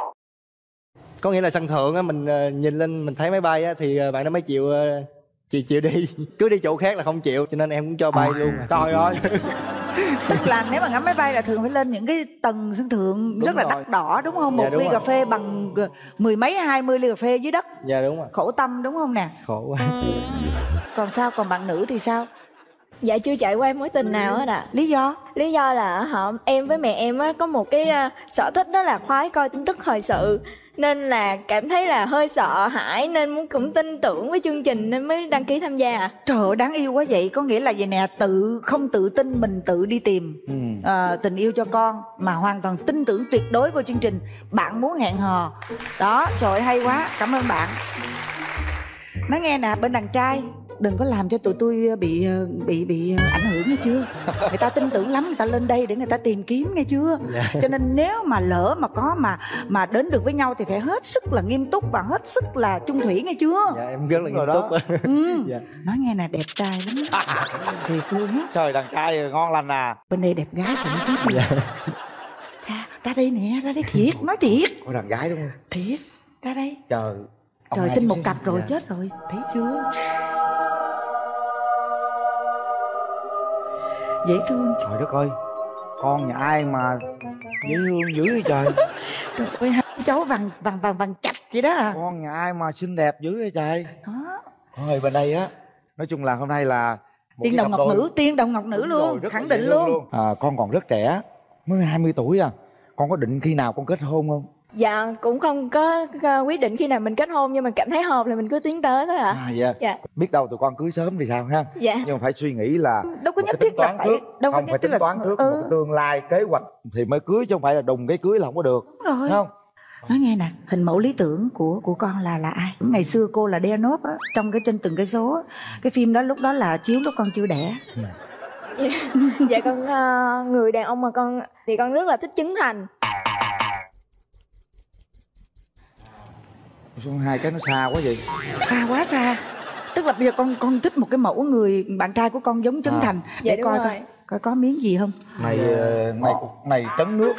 có nghĩa là sân thượng á, mình nhìn lên mình thấy máy bay á thì bạn đó mới chịu đi. Cứ đi chỗ khác là không chịu, cho nên em cũng cho bay luôn.
Trời ơi.
Tức là nếu mà ngắm máy bay là thường phải lên những cái tầng sân thượng đúng rất là đắt đỏ đúng không? Một
dạ, đúng
ly
rồi.
cà phê bằng 10 mấy 20 ly cà phê dưới đất.
Dạ đúng rồi.
Khổ tâm đúng không nè?
Khổ quá.
Còn sao, còn bạn nữ thì sao?
Dạ chưa trải qua mối tình nào hết ạ.
Lý do?
Lý do là em với mẹ em có một cái sở thích đó là khoái coi tin tức thời sự, nên là cảm thấy là hơi sợ hãi nên cũng tin tưởng với chương trình nên mới đăng ký tham gia.
Trời ơi, đáng yêu quá vậy. Có nghĩa là vậy nè, không tự tin mình tự đi tìm tình yêu cho con, mà hoàn toàn tin tưởng tuyệt đối vào chương trình. Bạn muốn hẹn hò đó, trời ơi, hay quá, cảm ơn bạn. Nói nghe nè, bên đàn trai đừng có làm cho tụi tôi bị ảnh hưởng nghe chưa? Người ta tin tưởng lắm, người ta lên đây để người ta tìm kiếm nghe chưa? Cho nên nếu mà lỡ mà có mà đến được với nhau thì phải hết sức là nghiêm túc và hết sức là chung thủy nghe chưa?
Dạ em rất là nghiêm túc. Dạ.
Nói nghe nè, đẹp trai lắm thiệt luôn á.
Trời, đàn trai ngon lành à.
Bên đây đẹp gái còn khác. Dạ. Ra đây nè, ra đây thiệt, nói thiệt.
Có đàn gái đúng không?
Thiệt, ra đây.
Trời
sinh một cặp rồi, chết rồi, thấy chưa? Dễ thương.
Trời đất ơi, con nhà ai mà dễ thương dữ vậy trời.
Trời ơi, hai cháu vàng chặt vậy đó à.
Con nhà ai mà xinh đẹp dữ vậy trời.
Đó.
Thôi bên đây á, nói chung là hôm nay là
Tiên đồng ngọc nữ, tiên đồng ngọc nữ luôn, khẳng định luôn.
Con còn rất trẻ, mới 20 tuổi à. Con có định khi nào con kết hôn không?
Dạ cũng không có quyết định khi nào mình kết hôn, nhưng mà cảm thấy hợp là mình cứ tiến tới thôi ạ.
Dạ. Biết đâu tụi con cưới sớm thì sao ha?
Dạ.
Nhưng mà phải suy nghĩ là
đâu có nhất thiết là phải
đâu không phải tính toán trước một tương lai kế hoạch thì mới cưới, chứ không phải là đùng cái cưới là không có được.
Đúng rồi.
Không?
Nói nghe nè, hình mẫu lý tưởng của con là ai? Ngày xưa cô là Deanop á, trong cái Trên Từng Cây Số á. Cái phim đó lúc đó là chiếu lúc con chưa đẻ.
Dạ con người đàn ông mà con thì con rất là thích Trấn Thành.
Xuống hai cái nó xa quá vậy.
Xa quá xa. Tức là bây giờ con thích một cái mẫu người bạn trai của con giống Trấn Thành.
Dạ,
để coi có miếng gì không.
Này trấn nước.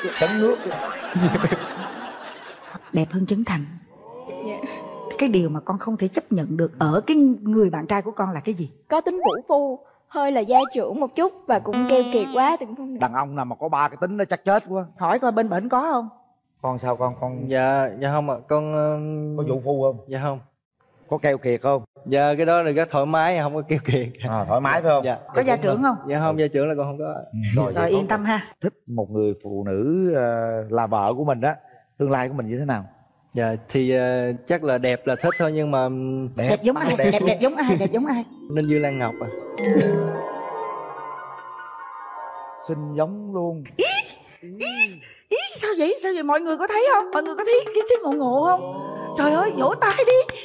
Đẹp hơn Trấn Thành.
Dạ.
Cái điều mà con không thể chấp nhận được ở cái người bạn trai của con là cái gì?
Có tính vũ phu, hơi là gia trưởng một chút và cũng keo kiệt quá thì cũng không được.
Đàn ông nào mà có ba cái tính nó chắc chết quá.
Hỏi coi bên bển có không?
Con sao con?
Dạ không ạ. Con
có vũ phu không?
Dạ không.
Có keo kiệt không?
Dạ cái đó là rất thoải mái, không có keo kiệt.
Thoải mái phải không?
Dạ.
Có gia trưởng không?
Dạ không, gia trưởng là con không có.
Rồi yên tâm ha.
Thích một người phụ nữ là vợ của mình á, tương lai của mình như thế nào?
Dạ thì chắc là đẹp là thích thôi, nhưng mà
Đẹp giống ai? Đẹp giống ai? Đẹp giống ai?
Ninh Dương Lan Ngọc à.
Xinh giống luôn.
Ý sao vậy? Sao vậy? Mọi người có thấy không? Mọi người có thấy ngộ ngộ không? Trời ơi, vỗ tay đi.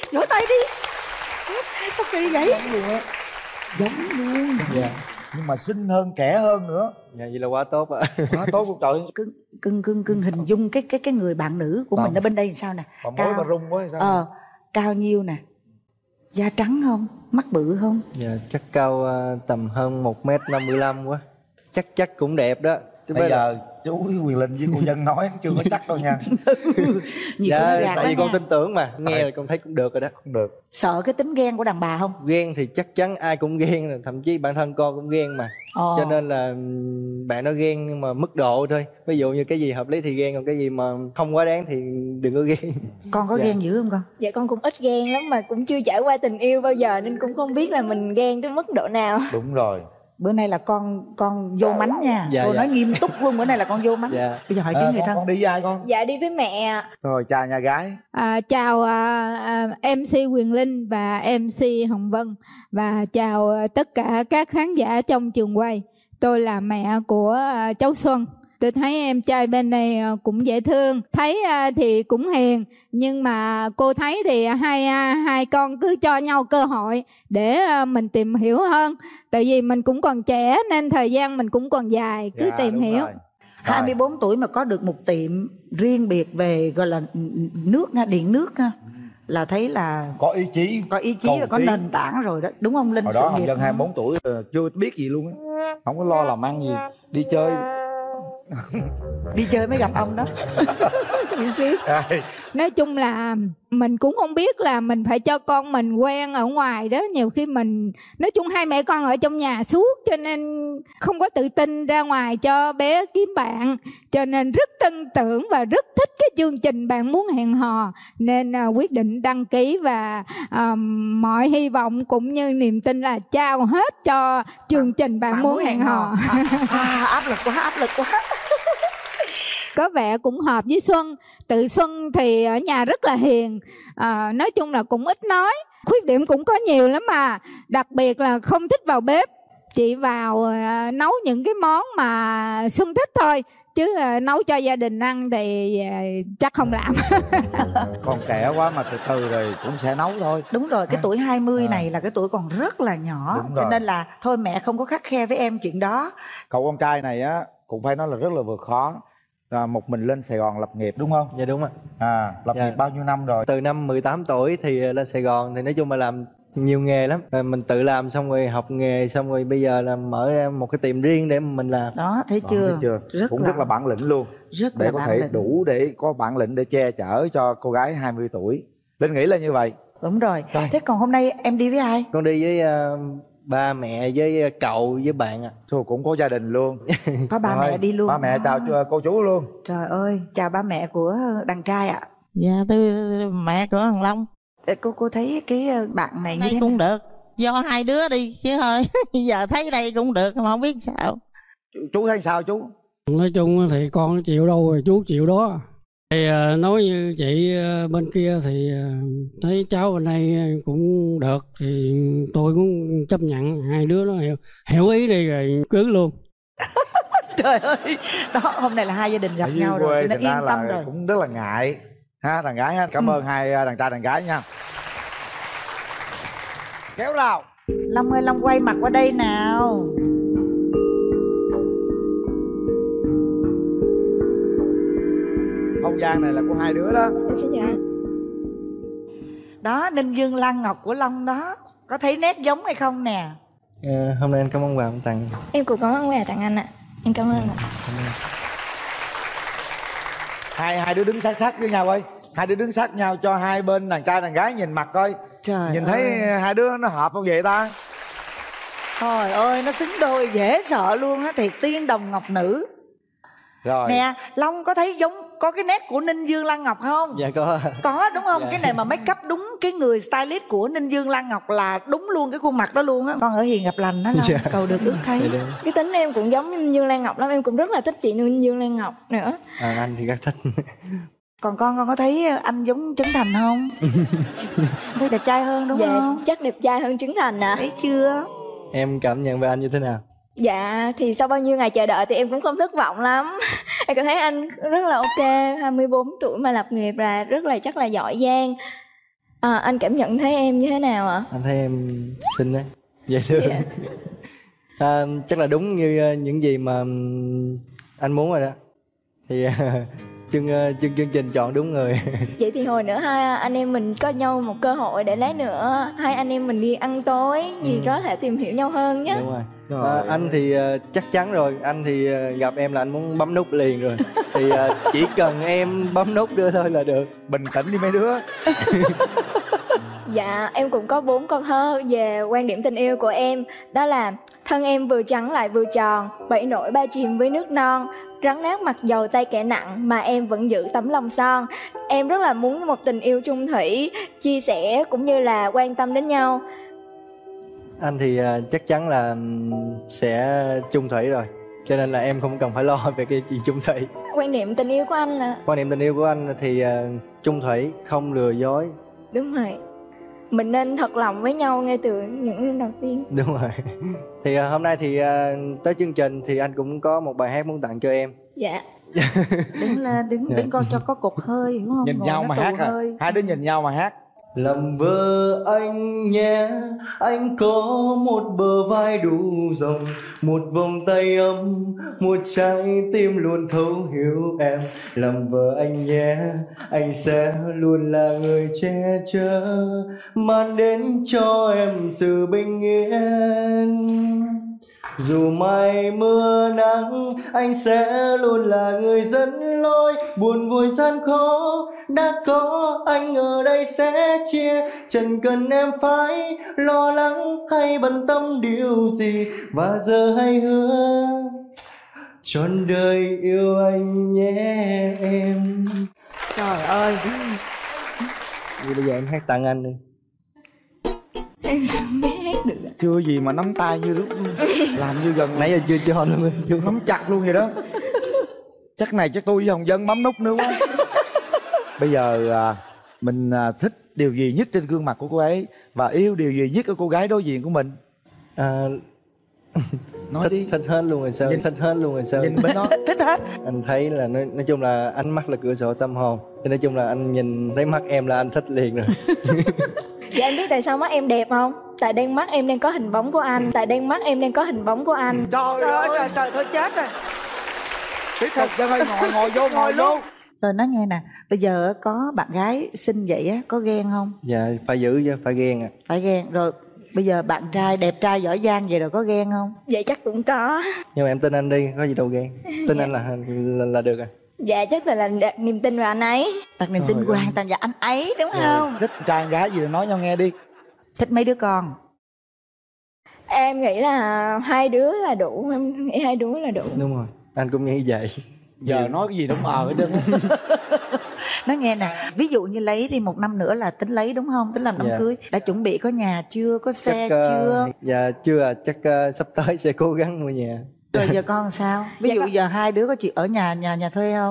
Sao kỳ vậy? Giống luôn.
Dạ. Nhưng mà xinh hơn, trẻ hơn nữa.
Dạ vậy là quá tốt ạ.
Quá tốt luôn trời.
Cưng hình dung cái người bạn nữ của mình ở bên đây làm sao nè?
Cao mà rung quá sao?
Cao nhiêu nè? Da trắng không? Mắt bự không?
Dạ chắc cao tầm hơn 1m55 quá. Chắc cũng đẹp đó.
Bây giờ chú Quyền Linh với cô Dân nói chưa có chắc đâu nha.
Dạ tại vì con tin tưởng mà. Nghe là con thấy cũng được rồi đó.
Không được.
Sợ cái tính ghen của đàn bà không?
Ghen thì chắc chắn ai cũng ghen, thậm chí bản thân con cũng ghen mà. Cho nên là bạn nó ghen nhưng mà mức độ thôi. Ví dụ như cái gì hợp lý thì ghen, còn cái gì mà không quá đáng thì đừng có ghen.
Con có ghen dữ không con?
Dạ con cũng ít ghen lắm, mà cũng chưa trải qua tình yêu bao giờ nên cũng không biết là mình ghen tới mức độ nào.
Đúng rồi.
Bữa nay là con vô mánh nha. Cô nói nghiêm túc luôn, bữa nay là con vô mánh. Bây giờ hỏi cái người thân.
Con đi với ai con?
Dạ đi với mẹ.
Rồi chào nhà gái.
Chào MC Quyền Linh và MC Hồng Vân, và chào tất cả các khán giả trong trường quay. Tôi là mẹ của cháu Xuân. Tôi thấy em trai bên này cũng dễ thương, thấy thì cũng hiền, nhưng mà cô thấy thì hai con cứ cho nhau cơ hội để mình tìm hiểu hơn. Tại vì mình cũng còn trẻ nên thời gian mình cũng còn dài, cứ tìm hiểu.
Rồi.
24 tuổi mà có được một tiệm riêng biệt về gọi là nước nha, điện nước ha, là thấy là
có ý chí
và có nền tảng rồi đó, đúng không Linh?
Hồi đó Hồng Dân 24 tuổi chưa biết gì luôn á, không có lo làm ăn gì, đi chơi
đi chơi mới gặp ông đó.
Nói chung là mình cũng không biết là mình phải cho con mình quen ở ngoài đó. Nhiều khi mình, nói chung hai mẹ con ở trong nhà suốt, cho nên không có tự tin ra ngoài cho bé kiếm bạn. Cho nên rất tin tưởng và rất thích cái chương trình Bạn Muốn Hẹn Hò, nên quyết định đăng ký. Và mọi hy vọng cũng như niềm tin là trao hết cho chương trình Bạn Muốn Hẹn Hò.
Áp lực quá.
Có vẻ cũng hợp với Xuân. Tự Xuân thì ở nhà rất là hiền, nói chung là cũng ít nói. Khuyết điểm cũng có nhiều lắm mà. Đặc biệt là không thích vào bếp, chỉ vào nấu những cái món mà Xuân thích thôi, chứ nấu cho gia đình ăn thì chắc không làm.
Còn trẻ quá mà từ từ rồi cũng sẽ nấu thôi.
Đúng rồi, cái tuổi 20 này là cái tuổi còn rất là nhỏ, cho nên là thôi mẹ không có khắt khe với em chuyện đó.
Cậu con trai này á cũng phải nói là rất là vượt khó. Một mình lên Sài Gòn lập nghiệp đúng không?
Dạ đúng ạ.
Lập nghiệp bao nhiêu năm rồi?
Từ năm 18 tuổi thì lên Sài Gòn, thì nói chung là làm nhiều nghề lắm. Rồi mình tự làm xong rồi học nghề, xong rồi bây giờ là mở ra một cái tiệm riêng để mình làm.
Đó, thấy chưa?
Rất là bản lĩnh luôn. Để có thể đủ để có bản lĩnh để che chở cho cô gái 20 tuổi. Linh nghĩ là như vậy.
Đúng rồi. Thế còn hôm nay em đi với ai?
Con đi với ba mẹ với cậu với bạn ạ.
Thôi cũng có gia đình luôn.
Có ba mẹ đi luôn.
Ba mẹ chào cô chú luôn.
Trời ơi, chào ba mẹ của đàn trai ạ.
Dạ tôi mẹ của thằng Long.
Cô thấy cái bạn này như thế
cũng được, do hai đứa đi chứ thôi. Giờ thấy đây cũng được mà không biết sao.
Chú thấy sao chú?
Nói chung thì con chịu đâu rồi chú chịu đó. Thì nói như chị bên kia thì thấy cháu bên đây cũng được, thì tôi cũng chấp nhận, hai đứa nó hiểu ý đi rồi cưới luôn.
Trời ơi, đó hôm nay là hai gia đình gặp nhau rồi cho nên yên tâm rồi.
Cũng rất là ngại. ha, đàn gái ha. Cảm ơn hai đàn trai đàn gái nha. Kéo nào.
Long ơi, Long quay mặt qua đây nào.
Không gian này là của hai đứa đó.
Xin chào anh.
Đó, Ninh Dương Lan Ngọc của Long đó. Có thấy nét giống hay không nè?
Hôm nay anh có món quà tặng.
Em cũng có món quà tặng anh ạ. Em cảm ơn ạ.
Hai đứa đứng sát sát với nhau ơi. Hai đứa đứng sát nhau cho hai bên đàn trai đàn gái nhìn mặt coi.
Trời
nhìn
ơi.
thấy hai đứa nó hợp không vậy ta?
Trời ơi, nó xứng đôi dễ sợ luôn á. Thiệt tiên đồng ngọc nữ.
Rồi.
Nè, Long có thấy giống, có cái nét của Ninh Dương Lan Ngọc không?
Dạ có.
Có đúng không?
Dạ.
Cái này mà make up đúng cái người stylist của Ninh Dương Lan Ngọc là đúng luôn cái khuôn mặt đó luôn á. Con ở hiền gặp lành đó Long.
Dạ.
Cầu được ước thấy.
Cái tính em cũng giống Ninh Dương Lan Ngọc lắm. Em cũng rất là thích chị Ninh Dương Lan Ngọc nữa.
Anh thì rất thích.
Còn con có thấy anh giống Trấn Thành không? Thấy đẹp trai hơn đúng
dạ,
không?
chắc đẹp trai hơn Trấn Thành ạ.
Thấy chưa?
Em cảm nhận về anh như thế nào?
Dạ thì sau bao nhiêu ngày chờ đợi thì em cũng không thất vọng lắm. Em cảm thấy anh rất là ok. 24 tuổi mà lập nghiệp là rất là chắc là giỏi giang. Anh cảm nhận thấy em như thế nào ạ?
Anh thấy em xinh đấy, dễ thương. Yeah. Chắc là đúng như những gì mà anh muốn rồi đó. Thì chương trình chọn đúng người.
Vậy thì hồi nữa hai anh em mình có nhau một cơ hội để lát nữa hai anh em mình đi ăn tối gì có thể tìm hiểu nhau hơn nhé.
Đúng rồi. Anh thì chắc chắn rồi. Anh thì gặp em là anh muốn bấm nút liền rồi. Thì chỉ cần em bấm nút đưa thôi là được.
Bình tĩnh đi mấy đứa.
Dạ em cũng có 4 câu thơ về quan điểm tình yêu của em. Đó là thân em vừa trắng lại vừa tròn, bẫy nổi ba chìm với nước non, rắn nát mặc dầu tay kẻ nặng mà em vẫn giữ tấm lòng son. Em rất là muốn một tình yêu chung thủy, chia sẻ cũng như là quan tâm đến nhau.
Anh thì chắc chắn là sẽ chung thủy rồi. Cho nên là em không cần phải lo về cái chuyện chung thủy.
Quan điểm tình yêu của anh là?
Quan điểm tình yêu của anh thì chung thủy, không lừa dối.
Đúng rồi. Mình nên thật lòng với nhau ngay từ những lần đầu tiên.
Đúng rồi. Thì hôm nay thì tới chương trình thì anh cũng có một bài hát muốn tặng cho em.
Dạ.
Đứng lên, đứng con cho có cục hơi hiểu không?
Nhìn
Ngồi
nhau
nó
mà hát
tù
à?
hơi.
Hai đứa nhìn nhau mà hát.
Làm vợ anh nhé, anh có một bờ vai đủ rộng, một vòng tay ấm, một trái tim luôn thấu hiểu em. Làm vợ anh nhé, anh sẽ luôn là người che chở, mang đến cho em sự bình yên. Dù mai mưa nắng, anh sẽ luôn là người dẫn lối, buồn vui gian khó đã có anh ở đây sẽ chia. Chẳng cần em phải lo lắng hay bận tâm điều gì, và giờ hãy hứa trọn đời yêu anh nhé em.
Trời ơi.
Vậy bây giờ em hát tặng anh đi.
Em không biết hát được.
Chưa gì mà nắm tay như lúc làm như gần
nãy giờ chưa cho luôn.
Nắm chặt luôn vậy đó. Chắc này chắc tôi với Hồng Vân bấm nút nữa quá. Bây giờ mình thích điều gì nhất trên gương mặt của cô ấy và yêu điều gì nhất ở cô gái đối diện của mình?
Nói đi. Thích hết luôn rồi sao? Thích hết luôn rồi sao?
Nhìn bên đó.
Thích hết.
Anh thấy là nói chung là ánh mắt là cửa sổ tâm hồn. Thì nói chung là anh nhìn thấy mắt em là anh thích liền rồi.
Dạ anh biết tại sao mắt em đẹp không? Tại đang mắt em đang có hình bóng của anh. Tại đang mắt em đang có hình bóng của anh.
Trời
ơi trời thôi chết rồi.
Tiếp tục cho ơi, ngồi vô.
Rồi nói nghe nè, bây giờ có bạn gái xinh vậy á, có ghen không?
Dạ phải giữ chứ, phải ghen à.
Phải ghen. Rồi bây giờ bạn trai đẹp trai giỏi giang vậy rồi có ghen không?
Dạ chắc cũng có.
Nhưng mà em tin anh đi, có gì đâu ghen. Tin anh là được à.
Dạ chắc là đặt niềm tin vào anh ấy.
Đặt niềm tin hoàn toàn vào anh ấy đúng không?
Thích trai gái gì nói nhau nghe đi.
Thích mấy đứa con?
Em nghĩ là 2 đứa là đủ. Em nghĩ 2 đứa là đủ.
Đúng rồi, anh cũng nghĩ vậy.
Giờ nói cái gì đúng hết trơn.
Nói nghe nè, ví dụ như lấy thì 1 năm nữa là tính lấy đúng không? Tính làm đám cưới. Đã chuẩn bị có nhà chưa? Có xe chưa?
Dạ chưa à, chắc sắp tới sẽ cố gắng mua nhà.
Rồi giờ con sao? Ví dụ giờ 2 đứa có chịu ở nhà thuê không?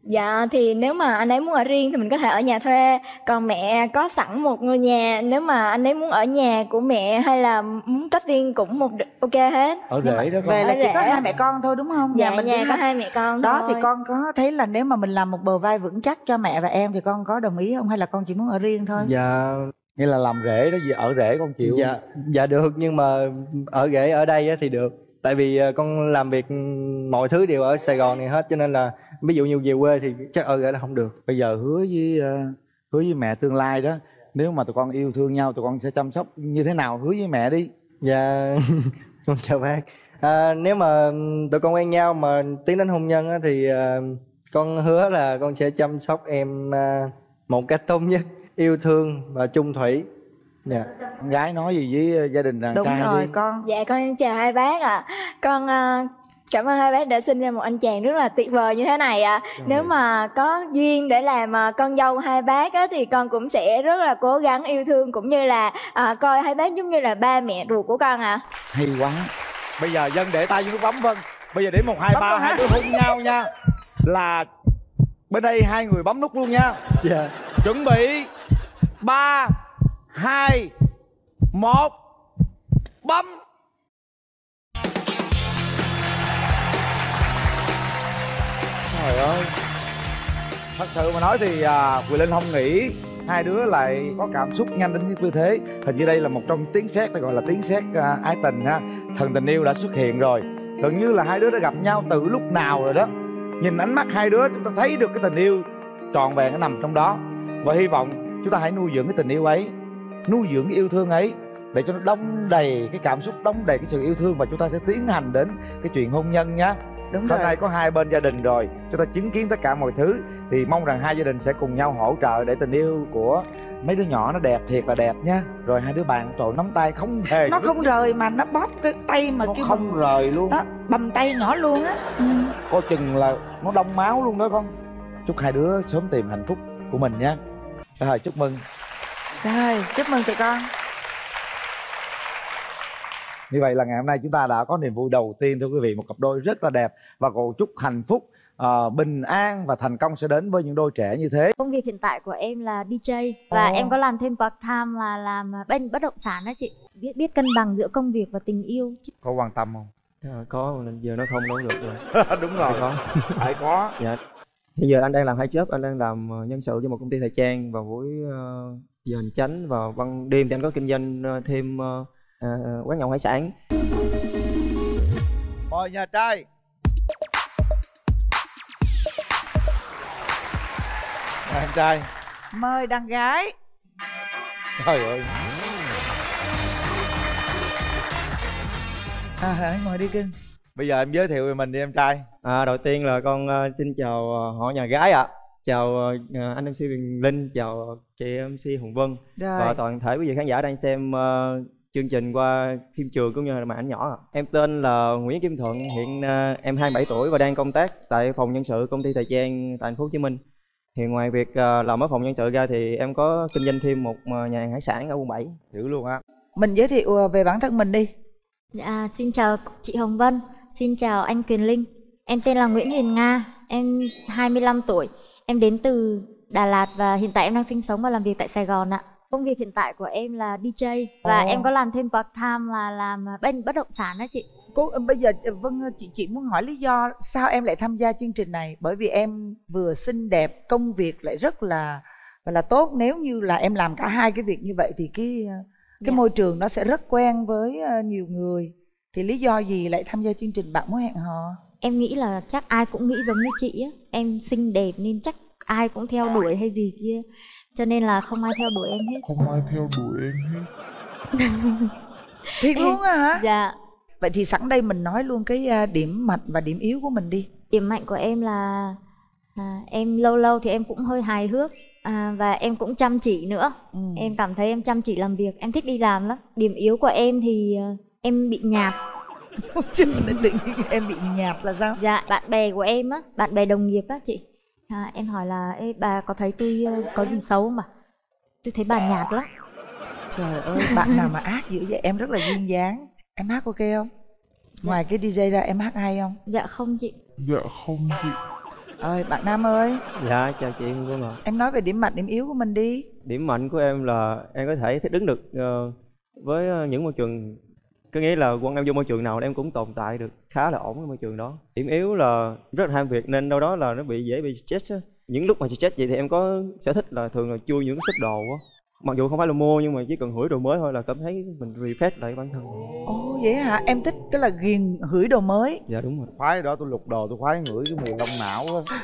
Dạ thì nếu mà anh ấy muốn ở riêng thì mình có thể ở nhà thuê. Còn mẹ có sẵn một ngôi nhà. Nếu mà anh ấy muốn ở nhà của mẹ hay là muốn tách riêng cũng ok hết.
Ở rể đó con.
Về là
Ở
chỉ
rể.
có hai mẹ con thôi đúng không?
Dạ,
mình
nhà
cứ
có hai mẹ con
đó
thôi.
thì con có thấy là nếu mà mình làm một bờ vai vững chắc cho mẹ và em thì con có đồng ý không, hay là con chỉ muốn ở riêng thôi?
Dạ.
Nghĩa là làm rể đó, ở rể con chịu?
Dạ được, nhưng mà ở rể ở đây á thì được. Tại vì con làm việc mọi thứ đều ở Sài Gòn này hết, cho nên là ví dụ như về quê thì chắc ở rể là không được.
Bây giờ hứa với mẹ tương lai đó, nếu mà tụi con yêu thương nhau tụi con sẽ chăm sóc như thế nào, hứa với mẹ đi.
Dạ con chào bác. Nếu mà tụi con quen nhau mà tiến đến hôn nhân á, thì con hứa là con sẽ chăm sóc em một cách tốt nhất, yêu thương và chung thủy. Dạ.
Con gái nói gì với gia đình đàn
Đúng
trai
rồi
đi.
con. Dạ con chào hai bác ạ. Con cảm ơn hai bác đã sinh ra một anh chàng rất là tuyệt vời như thế này ạ. Nếu mà có duyên để làm con dâu hai bác á, thì con cũng sẽ rất là cố gắng yêu thương cũng như là coi hai bác giống như là ba mẹ ruột của con ạ.
Hay quá. Bây giờ Dân để tay vô nút bấm Vân. Bây giờ để 1, 2, 3 hai đứa hôn nhau nha. Là bên đây hai người bấm nút luôn nha.
Dạ.
Chuẩn bị 3, 2, 1 bấm. Trời ơi, thật sự mà nói thì Quyền Linh không nghĩ hai đứa lại có cảm xúc nhanh đến như thế. Hình như đây là một trong tiếng sét, ta gọi là tiếng sét ái tình ha. Thần tình yêu đã xuất hiện rồi. Gần như là hai đứa đã gặp nhau từ lúc nào rồi đó. Nhìn ánh mắt hai đứa chúng ta thấy được cái tình yêu trọn vẹn nó nằm trong đó. Và hy vọng chúng ta hãy nuôi dưỡng cái tình yêu ấy, nuôi dưỡng cái yêu thương ấy, để cho nó đong đầy cái cảm xúc, đong đầy cái sự yêu thương, và chúng ta sẽ tiến hành đến cái chuyện hôn nhân nhá.
Đúng
hôm
rồi.
nay có hai bên gia đình rồi, chúng ta chứng kiến tất cả mọi thứ, thì mong rằng hai gia đình sẽ cùng nhau hỗ trợ để tình yêu của mấy đứa nhỏ nó đẹp thiệt là đẹp nhá. Rồi hai đứa bạn trội nắm tay không hề,
nó không rời mà nó bóp cái tay mà
nó
kêu
không
bằng...
rời luôn,
nó bầm tay nhỏ luôn á.
coi chừng là nó đông máu luôn đó con. Chúc hai đứa sớm tìm hạnh phúc của mình nhé. Rồi chúc mừng.
Rồi chúc mừng tụi con.
Như vậy là ngày hôm nay chúng ta đã có niềm vui đầu tiên, thưa quý vị, một cặp đôi rất là đẹp, và cầu chúc hạnh phúc, bình an và thành công sẽ đến với những đôi trẻ như thế.
Công việc hiện tại của em là DJ và em có làm thêm part time là làm bên bất động sản đó chị. Biết cân bằng giữa công việc và tình yêu.
Có quan tâm không?
Có, giờ nó không đâu được rồi.
Đúng rồi, phải có.
Dạ. Bây giờ anh đang làm hai job, anh đang làm nhân sự cho một công ty thời trang vào buổi giờ hành chánh, và ban đêm thì anh có kinh doanh thêm quán nhậu hải sản.
Mời nhà trai. Mời anh trai.
Mời đàn gái.
Trời ơi.
Ngồi đi cưng.
Bây giờ em giới thiệu về mình đi em trai.
Đầu tiên là con xin chào họ nhà gái ạ. Chào anh MC Quyền Linh, chào chị MC Hồng Vân.
Rồi.
Và toàn thể quý vị khán giả đang xem chương trình qua phim trường cũng như là màn ảnh nhỏ. Em tên là Nguyễn Kim Thuận, hiện em 27 tuổi và đang công tác tại phòng nhân sự công ty thời trang tại thành phố Hồ Chí Minh. Thì ngoài việc làm ở phòng nhân sự ra thì em có kinh doanh thêm một nhà hàng hải sản ở quận 7.
Hiểu luôn á.
Mình giới thiệu về bản thân mình đi.
Dạ, xin chào chị Hồng Vân, xin chào anh Quyền Linh. Em tên là Nguyễn Huyền Nga, em 25 tuổi. Em đến từ Đà Lạt và hiện tại em đang sinh sống và làm việc tại Sài Gòn ạ. Công việc hiện tại của em là DJ và em có làm thêm part time là làm bên bất động sản đó chị.
Bây giờ Vân, chị muốn hỏi lý do sao em lại tham gia chương trình này? Bởi vì em vừa xinh đẹp, công việc lại rất là tốt. Nếu như là em làm cả hai cái việc như vậy thì cái môi trường nó sẽ rất quen với nhiều người. Thì lý do gì lại tham gia chương trình Bạn Muốn Hẹn Hò?
Em nghĩ là chắc ai cũng nghĩ giống như chị á. Em xinh đẹp nên chắc ai cũng theo đuổi hay gì kia. Cho nên là không ai theo đuổi em hết.
Không ai theo đuổi em hết.
Thiệt luôn á hả?
Dạ.
Vậy thì sẵn đây mình nói luôn cái điểm mạnh và điểm yếu của mình đi.
Điểm mạnh của em là em lâu lâu thì em cũng hơi hài hước và em cũng chăm chỉ nữa. Em cảm thấy em chăm chỉ làm việc, em thích đi làm lắm. Điểm yếu của em thì em bị nhạt.
Tự nhiên em bị nhạt là sao?
Dạ, bạn bè của em á, bạn bè đồng nghiệp á chị. Em hỏi là: ê, bà có thấy tôi có gì xấu không bà? Tôi thấy bà nhạt lắm.
Trời ơi, bạn nào mà ác dữ vậy? Em rất là duyên dáng. Em hát ok không? Ngoài cái DJ ra em hát hay không?
Dạ không chị.
Dạ không chị.
Bạn Nam ơi.
Dạ chào chị Hồng Vân ạ.
Em nói về điểm mạnh, điểm yếu của mình đi.
Điểm mạnh của em là em có thể thích ứng được với những môi trường, có nghĩa là quân em vô môi trường nào em cũng tồn tại được khá là ổn với môi trường đó. Điểm yếu là rất là ham việc nên đâu đó là nó dễ bị stress á. Những lúc mà stress vậy thì em có sở thích là thường là chui những shop đồ á. Mặc dù không phải là mua nhưng mà chỉ cần hửi đồ mới thôi là cảm thấy mình refresh lại bản thân.
Ồ vậy hả? Em thích cái là ghiền hửi đồ mới.
Dạ đúng rồi.
Khoái đó, tôi lục đồ tôi khoái ngửi cái mùi lông não á.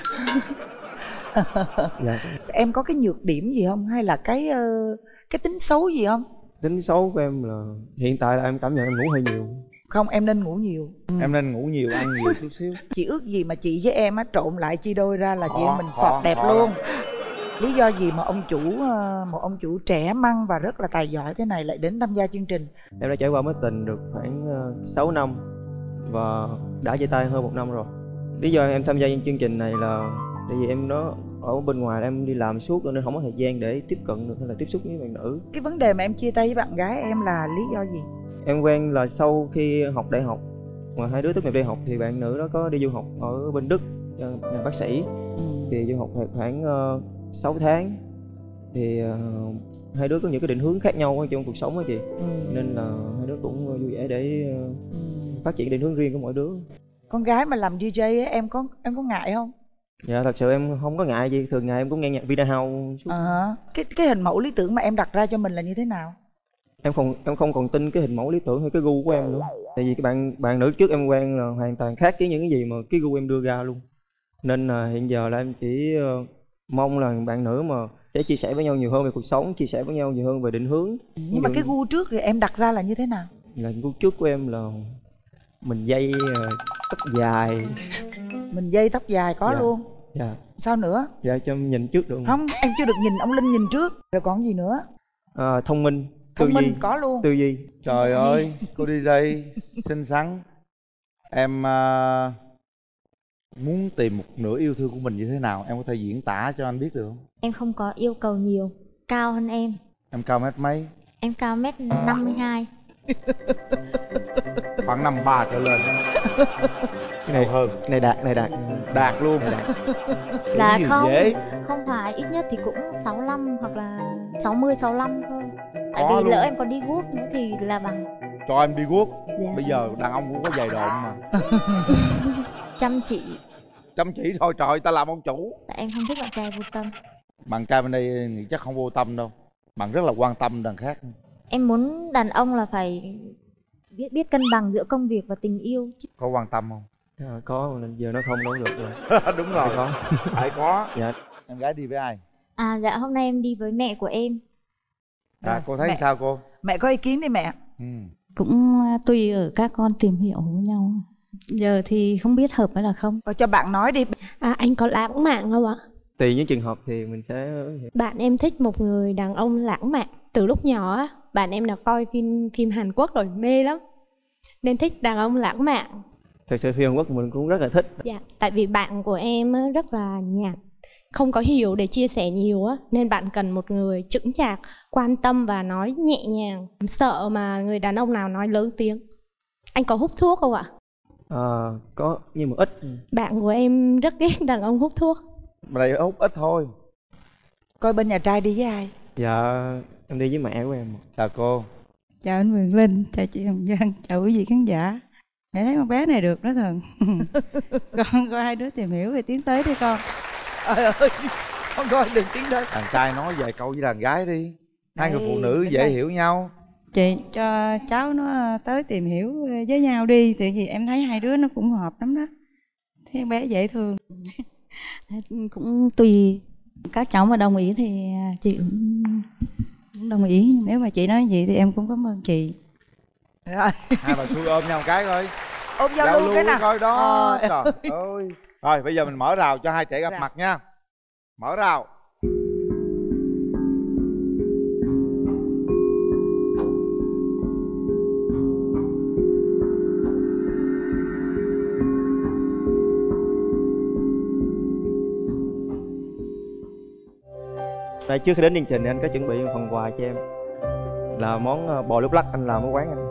Dạ.
Em có cái nhược điểm gì không hay là cái tính xấu gì không?
Tính xấu của em là hiện tại là em cảm nhận em ngủ hơi nhiều.
Không, em nên ngủ nhiều.
Em nên ngủ nhiều, ăn nhiều chút xíu.
Chị ước gì mà chị với em á trộn lại chia đôi ra là chị em mình phọt đẹp luôn. Lý do gì mà một ông chủ trẻ măng và rất là tài giỏi thế này lại đến tham gia chương trình?
Em đã trải qua mối tình được khoảng 6 năm và đã chia tay hơn 1 năm rồi. Lý do em tham gia chương trình này là tại vì em nó ở bên ngoài em đi làm suốt nên không có thời gian để tiếp cận được hay là tiếp xúc với bạn nữ.
Cái vấn đề mà em chia tay với bạn gái em là lý do gì?
Em quen là sau khi học đại học, ngoài hai đứa tốt nghiệp đại học thì bạn nữ đó có đi du học ở bên Đức, nhà bác sĩ. Thì du học khoảng 6 tháng thì hai đứa có những cái định hướng khác nhau trong cuộc sống á chị. Nên là hai đứa cũng vui vẻ để phát triển định hướng riêng của mỗi đứa.
Con gái mà làm DJ á, em có ngại không?
Dạ thật sự em không có ngại gì, thường ngày em cũng nghe nhạc Vinahouse.
Cái hình mẫu lý tưởng mà em đặt ra cho mình là như thế nào?
Em không còn tin cái hình mẫu lý tưởng hay cái gu của em nữa. Tại vì cái bạn nữ trước em quen là hoàn toàn khác với những cái gì mà cái gu em đưa ra luôn. Nên là hiện giờ là em chỉ mong là bạn nữ mà để chia sẻ với nhau nhiều hơn về cuộc sống, chia sẻ với nhau nhiều hơn về định hướng.
Nhưng mà cái gu trước thì em đặt ra là như thế nào?
Là gu trước của em là mình dây tóc dài.
Mình dây tóc dài có luôn.
Dạ.
Sao nữa?
Dạ cho em nhìn trước được.
Không, em chưa được nhìn ông Linh nhìn trước. Rồi còn gì nữa?
Thông minh.
Thông minh có luôn.
Tư duy.
Trời ơi, cô DJ xinh xắn. Em muốn tìm một nửa yêu thương của mình như thế nào? Em có thể diễn tả cho anh biết được không?
Em không có yêu cầu nhiều. Cao hơn em.
Em cao mét mấy?
Em cao mét 52.
Khoảng 53 trở lên.
Cái này hơn. Này đạt.
Đạt luôn.
Là không dễ. Không phải, ít nhất thì cũng 65 hoặc là 60 65 thôi. Tại vì lỡ em còn đi guốc nữa thì là bằng.
Cho em đi guốc. Bây giờ đàn ông cũng có giày độn mà.
Chăm chỉ.
Chăm chỉ thôi trời, ta làm ông chủ.
Tại em không thích bạn trai vô tâm.
Bạn trai bên đây nghĩ chắc không vô tâm đâu. Bạn rất là quan tâm đàn khác.
Em muốn đàn ông là phải biết cân bằng giữa công việc và tình yêu.
Có quan tâm không?
Có, giờ nó không đâu được rồi.
Đúng rồi. Phải có.
Dạ.
Em gái đi với ai?
Dạ hôm nay em đi với mẹ của em.
Cô thấy sao cô?
Mẹ có ý kiến đi mẹ.
Cũng tùy ở các con tìm hiểu với nhau. Giờ thì không biết hợp hay là không.
Cho bạn nói đi.
Anh có lãng mạn không ạ?
Tùy những trường hợp thì mình sẽ...
Bạn em thích một người đàn ông lãng mạn. Từ lúc nhỏ á, bạn em đã coi phim Hàn Quốc rồi, mê lắm. Nên thích đàn ông lãng mạn.
Thật sự phim Hàn Quốc mình cũng rất là thích.
Dạ, tại vì bạn của em rất là nhạt, không có hiểu để chia sẻ nhiều á. Nên bạn cần một người chững chạc, quan tâm và nói nhẹ nhàng. Sợ mà người đàn ông nào nói lớn tiếng. Anh có hút thuốc không ạ?
Có, nhưng mà ít.
Bạn của em rất ghét đàn ông hút thuốc.
Mà đây hút ít thôi.
Coi bên nhà trai đi với ai?
Dạ, em đi với mẹ của em.
Chào cô.
Chào anh Quyền Linh, chào chị Hồng Vân, chào quý vị khán giả. Mẹ thấy con bé này được đó Thần. Con coi hai đứa tìm hiểu về tiến tới đi con.
Trời ơi, con coi được tiến tới.
Đàn trai nói vài câu với đàn gái đi. Hai người phụ nữ dễ hiểu nhau.
Chị cho cháu nó tới tìm hiểu với nhau đi. Tại vì em thấy hai đứa nó cũng hợp lắm đó. Thấy bé dễ thương.
Cũng tùy. Các cháu mà đồng ý thì chị cũng đồng ý. Nếu mà chị nói gì thì em cũng cảm ơn chị.
Rồi.
Hai bà xui ôm nhau một cái coi.
Ôm giao lưu cái nào
coi đó. Trời ơi. Rồi bây giờ mình mở rào cho hai trẻ gặp mặt nha. Mở rào.
Đây, trước khi đến chương trình anh có chuẩn bị một phần quà cho em. Là món bò lúc lắc anh làm ở quán anh.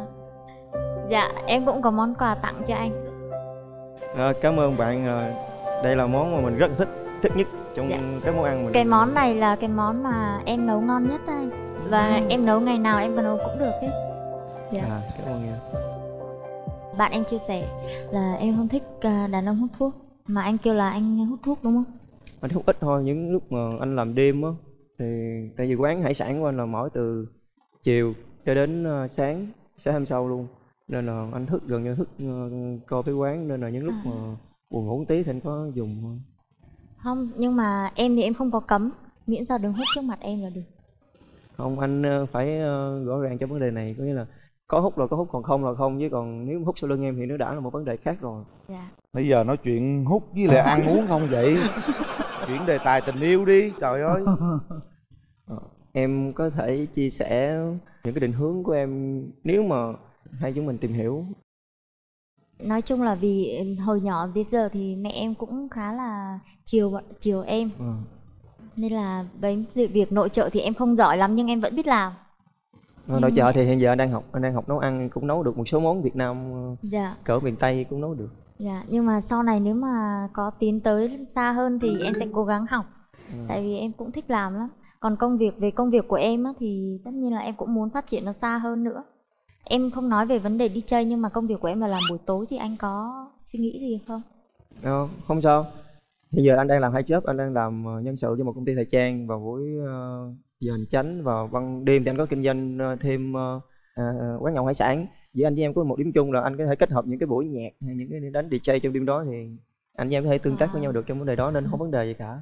Dạ, em cũng có món quà tặng cho anh.
Cảm ơn bạn Đây là món mà mình rất thích nhất trong các món ăn mình.
Cái món này là cái món mà em nấu ngon nhất đây. Và em nấu ngày nào em nấu cũng được ấy.
Cảm ơn em.
Bạn em chia sẻ là em không thích đàn ông hút thuốc, mà anh kêu là anh hút thuốc đúng không?
Anh hút ít thôi, những lúc mà anh làm đêm á thì tại vì quán hải sản của anh là mở từ chiều cho đến sáng hôm sau luôn, nên là anh gần như thức coi cái quán, nên là những lúc mà buồn ngủ tí thì anh có dùng thôi.
Không, nhưng mà em thì em không có cấm, miễn sao đừng hút trước mặt em là được.
Không, anh phải rõ ràng trong vấn đề này, có nghĩa là có hút là có hút, còn không là không, chứ còn nếu hút sau lưng em thì nó đã là một vấn đề khác rồi.
Bây giờ nói chuyện hút với lại ăn uống không vậy? Chuyển đề tài tình yêu đi, trời ơi.
Em có thể chia sẻ những cái định hướng của em nếu mà hai chúng mình tìm hiểu.
Nói chung là vì hồi nhỏ đến giờ thì mẹ em cũng khá là chiều em. Nên là với việc nội trợ thì em không giỏi lắm, nhưng em vẫn biết làm.
Nội trợ thì hiện giờ anh đang học nấu ăn, cũng nấu được một số món Việt Nam cỡ miền Tây cũng nấu được.
Nhưng mà sau này nếu mà có tiến tới xa hơn thì em sẽ cố gắng học. Tại vì em cũng thích làm lắm. Còn về công việc của em á, thì tất nhiên là em cũng muốn phát triển nó xa hơn nữa. Em không nói về vấn đề đi chơi, nhưng mà công việc của em là làm buổi tối, thì anh có suy nghĩ gì không?
Không sao. Hiện giờ anh đang làm 2 job, anh đang làm nhân sự cho một công ty thời trang vào buổi giờ hành chánh, và ban đêm thì anh có kinh doanh thêm quán nhậu hải sản. Với anh với em có một điểm chung là anh có thể kết hợp những cái buổi nhạc, những cái đánh DJ trong đêm đó, thì anh với em có thể tương tác với nhau được trong vấn đề đó, nên không vấn đề gì cả.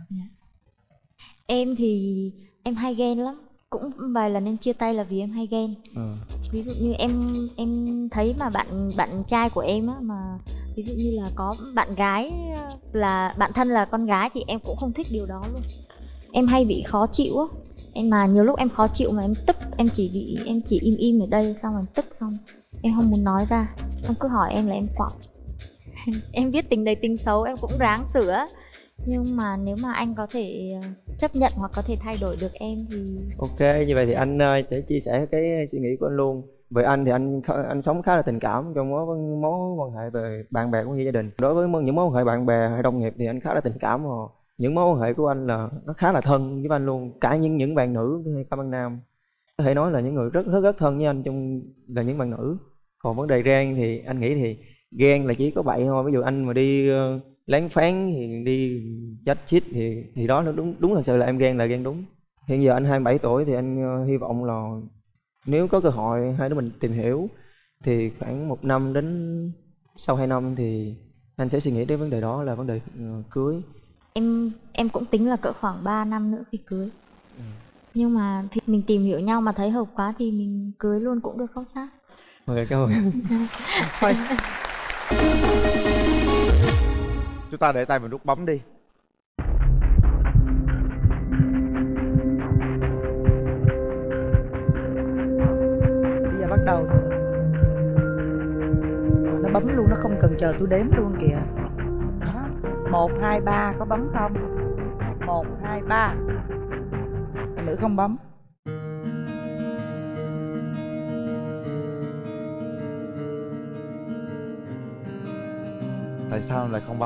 Em thì em hay ghen lắm, cũng vài lần em chia tay là vì em hay ghen. Ví dụ như em thấy mà bạn trai của em á, mà ví dụ như là có bạn gái là bạn thân là con gái, thì em cũng không thích điều đó luôn. Em hay bị khó chịu á. Mà nhiều lúc em khó chịu mà em tức, em chỉ im ở đây, xong rồi tức, xong em không muốn nói ra, xong cứ hỏi em là em quạo. Em biết tình đầy tình xấu, em cũng ráng sửa. Nhưng mà nếu mà anh có thể chấp nhận hoặc có thể thay đổi được em thì...
Ok, như vậy thì anh sẽ chia sẻ cái suy nghĩ của anh luôn. Về anh thì anh sống khá là tình cảm trong mối quan hệ về bạn bè cũng như gia đình. Đối với những mối quan hệ bạn bè hay đồng nghiệp thì anh khá là tình cảm, rồi những mối quan hệ của anh là nó khá là thân với anh luôn. Cả những bạn nữ hay các bạn nam, có thể nói là những người rất thân với anh trong là những bạn nữ. Còn vấn đề ghen thì anh nghĩ thì ghen là chỉ có vậy thôi. Ví dụ anh mà đi lén phán thì đi chách chít thì đó nó đúng thật sự là em ghen, là ghen đúng. Hiện giờ anh 27 tuổi thì anh hy vọng là nếu có cơ hội hai đứa mình tìm hiểu thì khoảng 1 năm đến sau 2 năm thì anh sẽ suy nghĩ đến vấn đề đó là vấn đề cưới.
Em cũng tính là cỡ khoảng 3 năm nữa thì cưới. Nhưng mà thì mình tìm hiểu nhau mà thấy hợp quá thì mình cưới luôn cũng được, không sao.
Ok, cảm ơn em.
Thôi, chúng ta để tay vào nút bấm đi.
Bây giờ bắt đầu. Nó bấm luôn, nó không cần chờ tôi đếm luôn kìa. Đó. 1, 2, 3 có bấm không? 1, 2, 3. Bạn nữ không bấm.
Tại sao lại không bấm?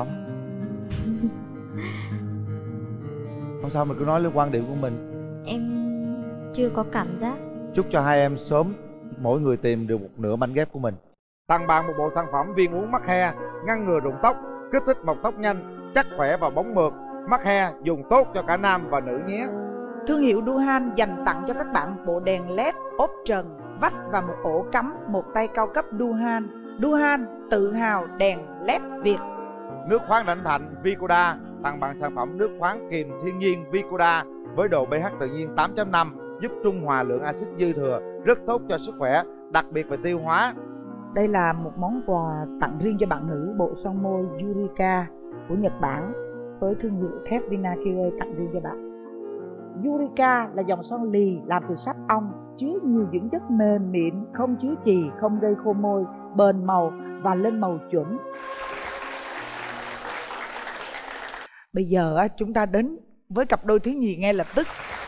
Không sao, mình cứ nói lên quan điểm của mình.
Em chưa có cảm giác.
Chúc cho hai em sớm mỗi người tìm được một nửa mảnh ghép của mình. Tặng bạn một bộ sản phẩm viên uống mắc he, ngăn ngừa rụng tóc, kích thích mọc tóc nhanh, chắc khỏe và bóng mượt. Mắc he dùng tốt cho cả nam và nữ nhé.
Thương hiệu Duhan dành tặng cho các bạn bộ đèn LED ốp trần, vách và một ổ cắm một tay cao cấp Duhan. Duhan tự hào đèn LED Việt.
Nước khoáng Đảnh Thạnh Vicoda tặng bạn sản phẩm nước khoáng kiềm thiên nhiên Vicoda với độ pH tự nhiên 8.5, giúp trung hòa lượng axit dư thừa, rất tốt cho sức khỏe, đặc biệt về tiêu hóa.
Đây là một món quà tặng riêng cho bạn nữ, bộ son môi Yurika của Nhật Bản với thương hiệu thép Vinakier tặng riêng cho bạn. Yurika là dòng son lì làm từ sáp ong, chứa nhiều dưỡng chất mềm mịn, không chứa chì, không gây khô môi, bền màu và lên màu chuẩn. Bây giờ chúng ta đến với cặp đôi thứ nhì ngay lập tức.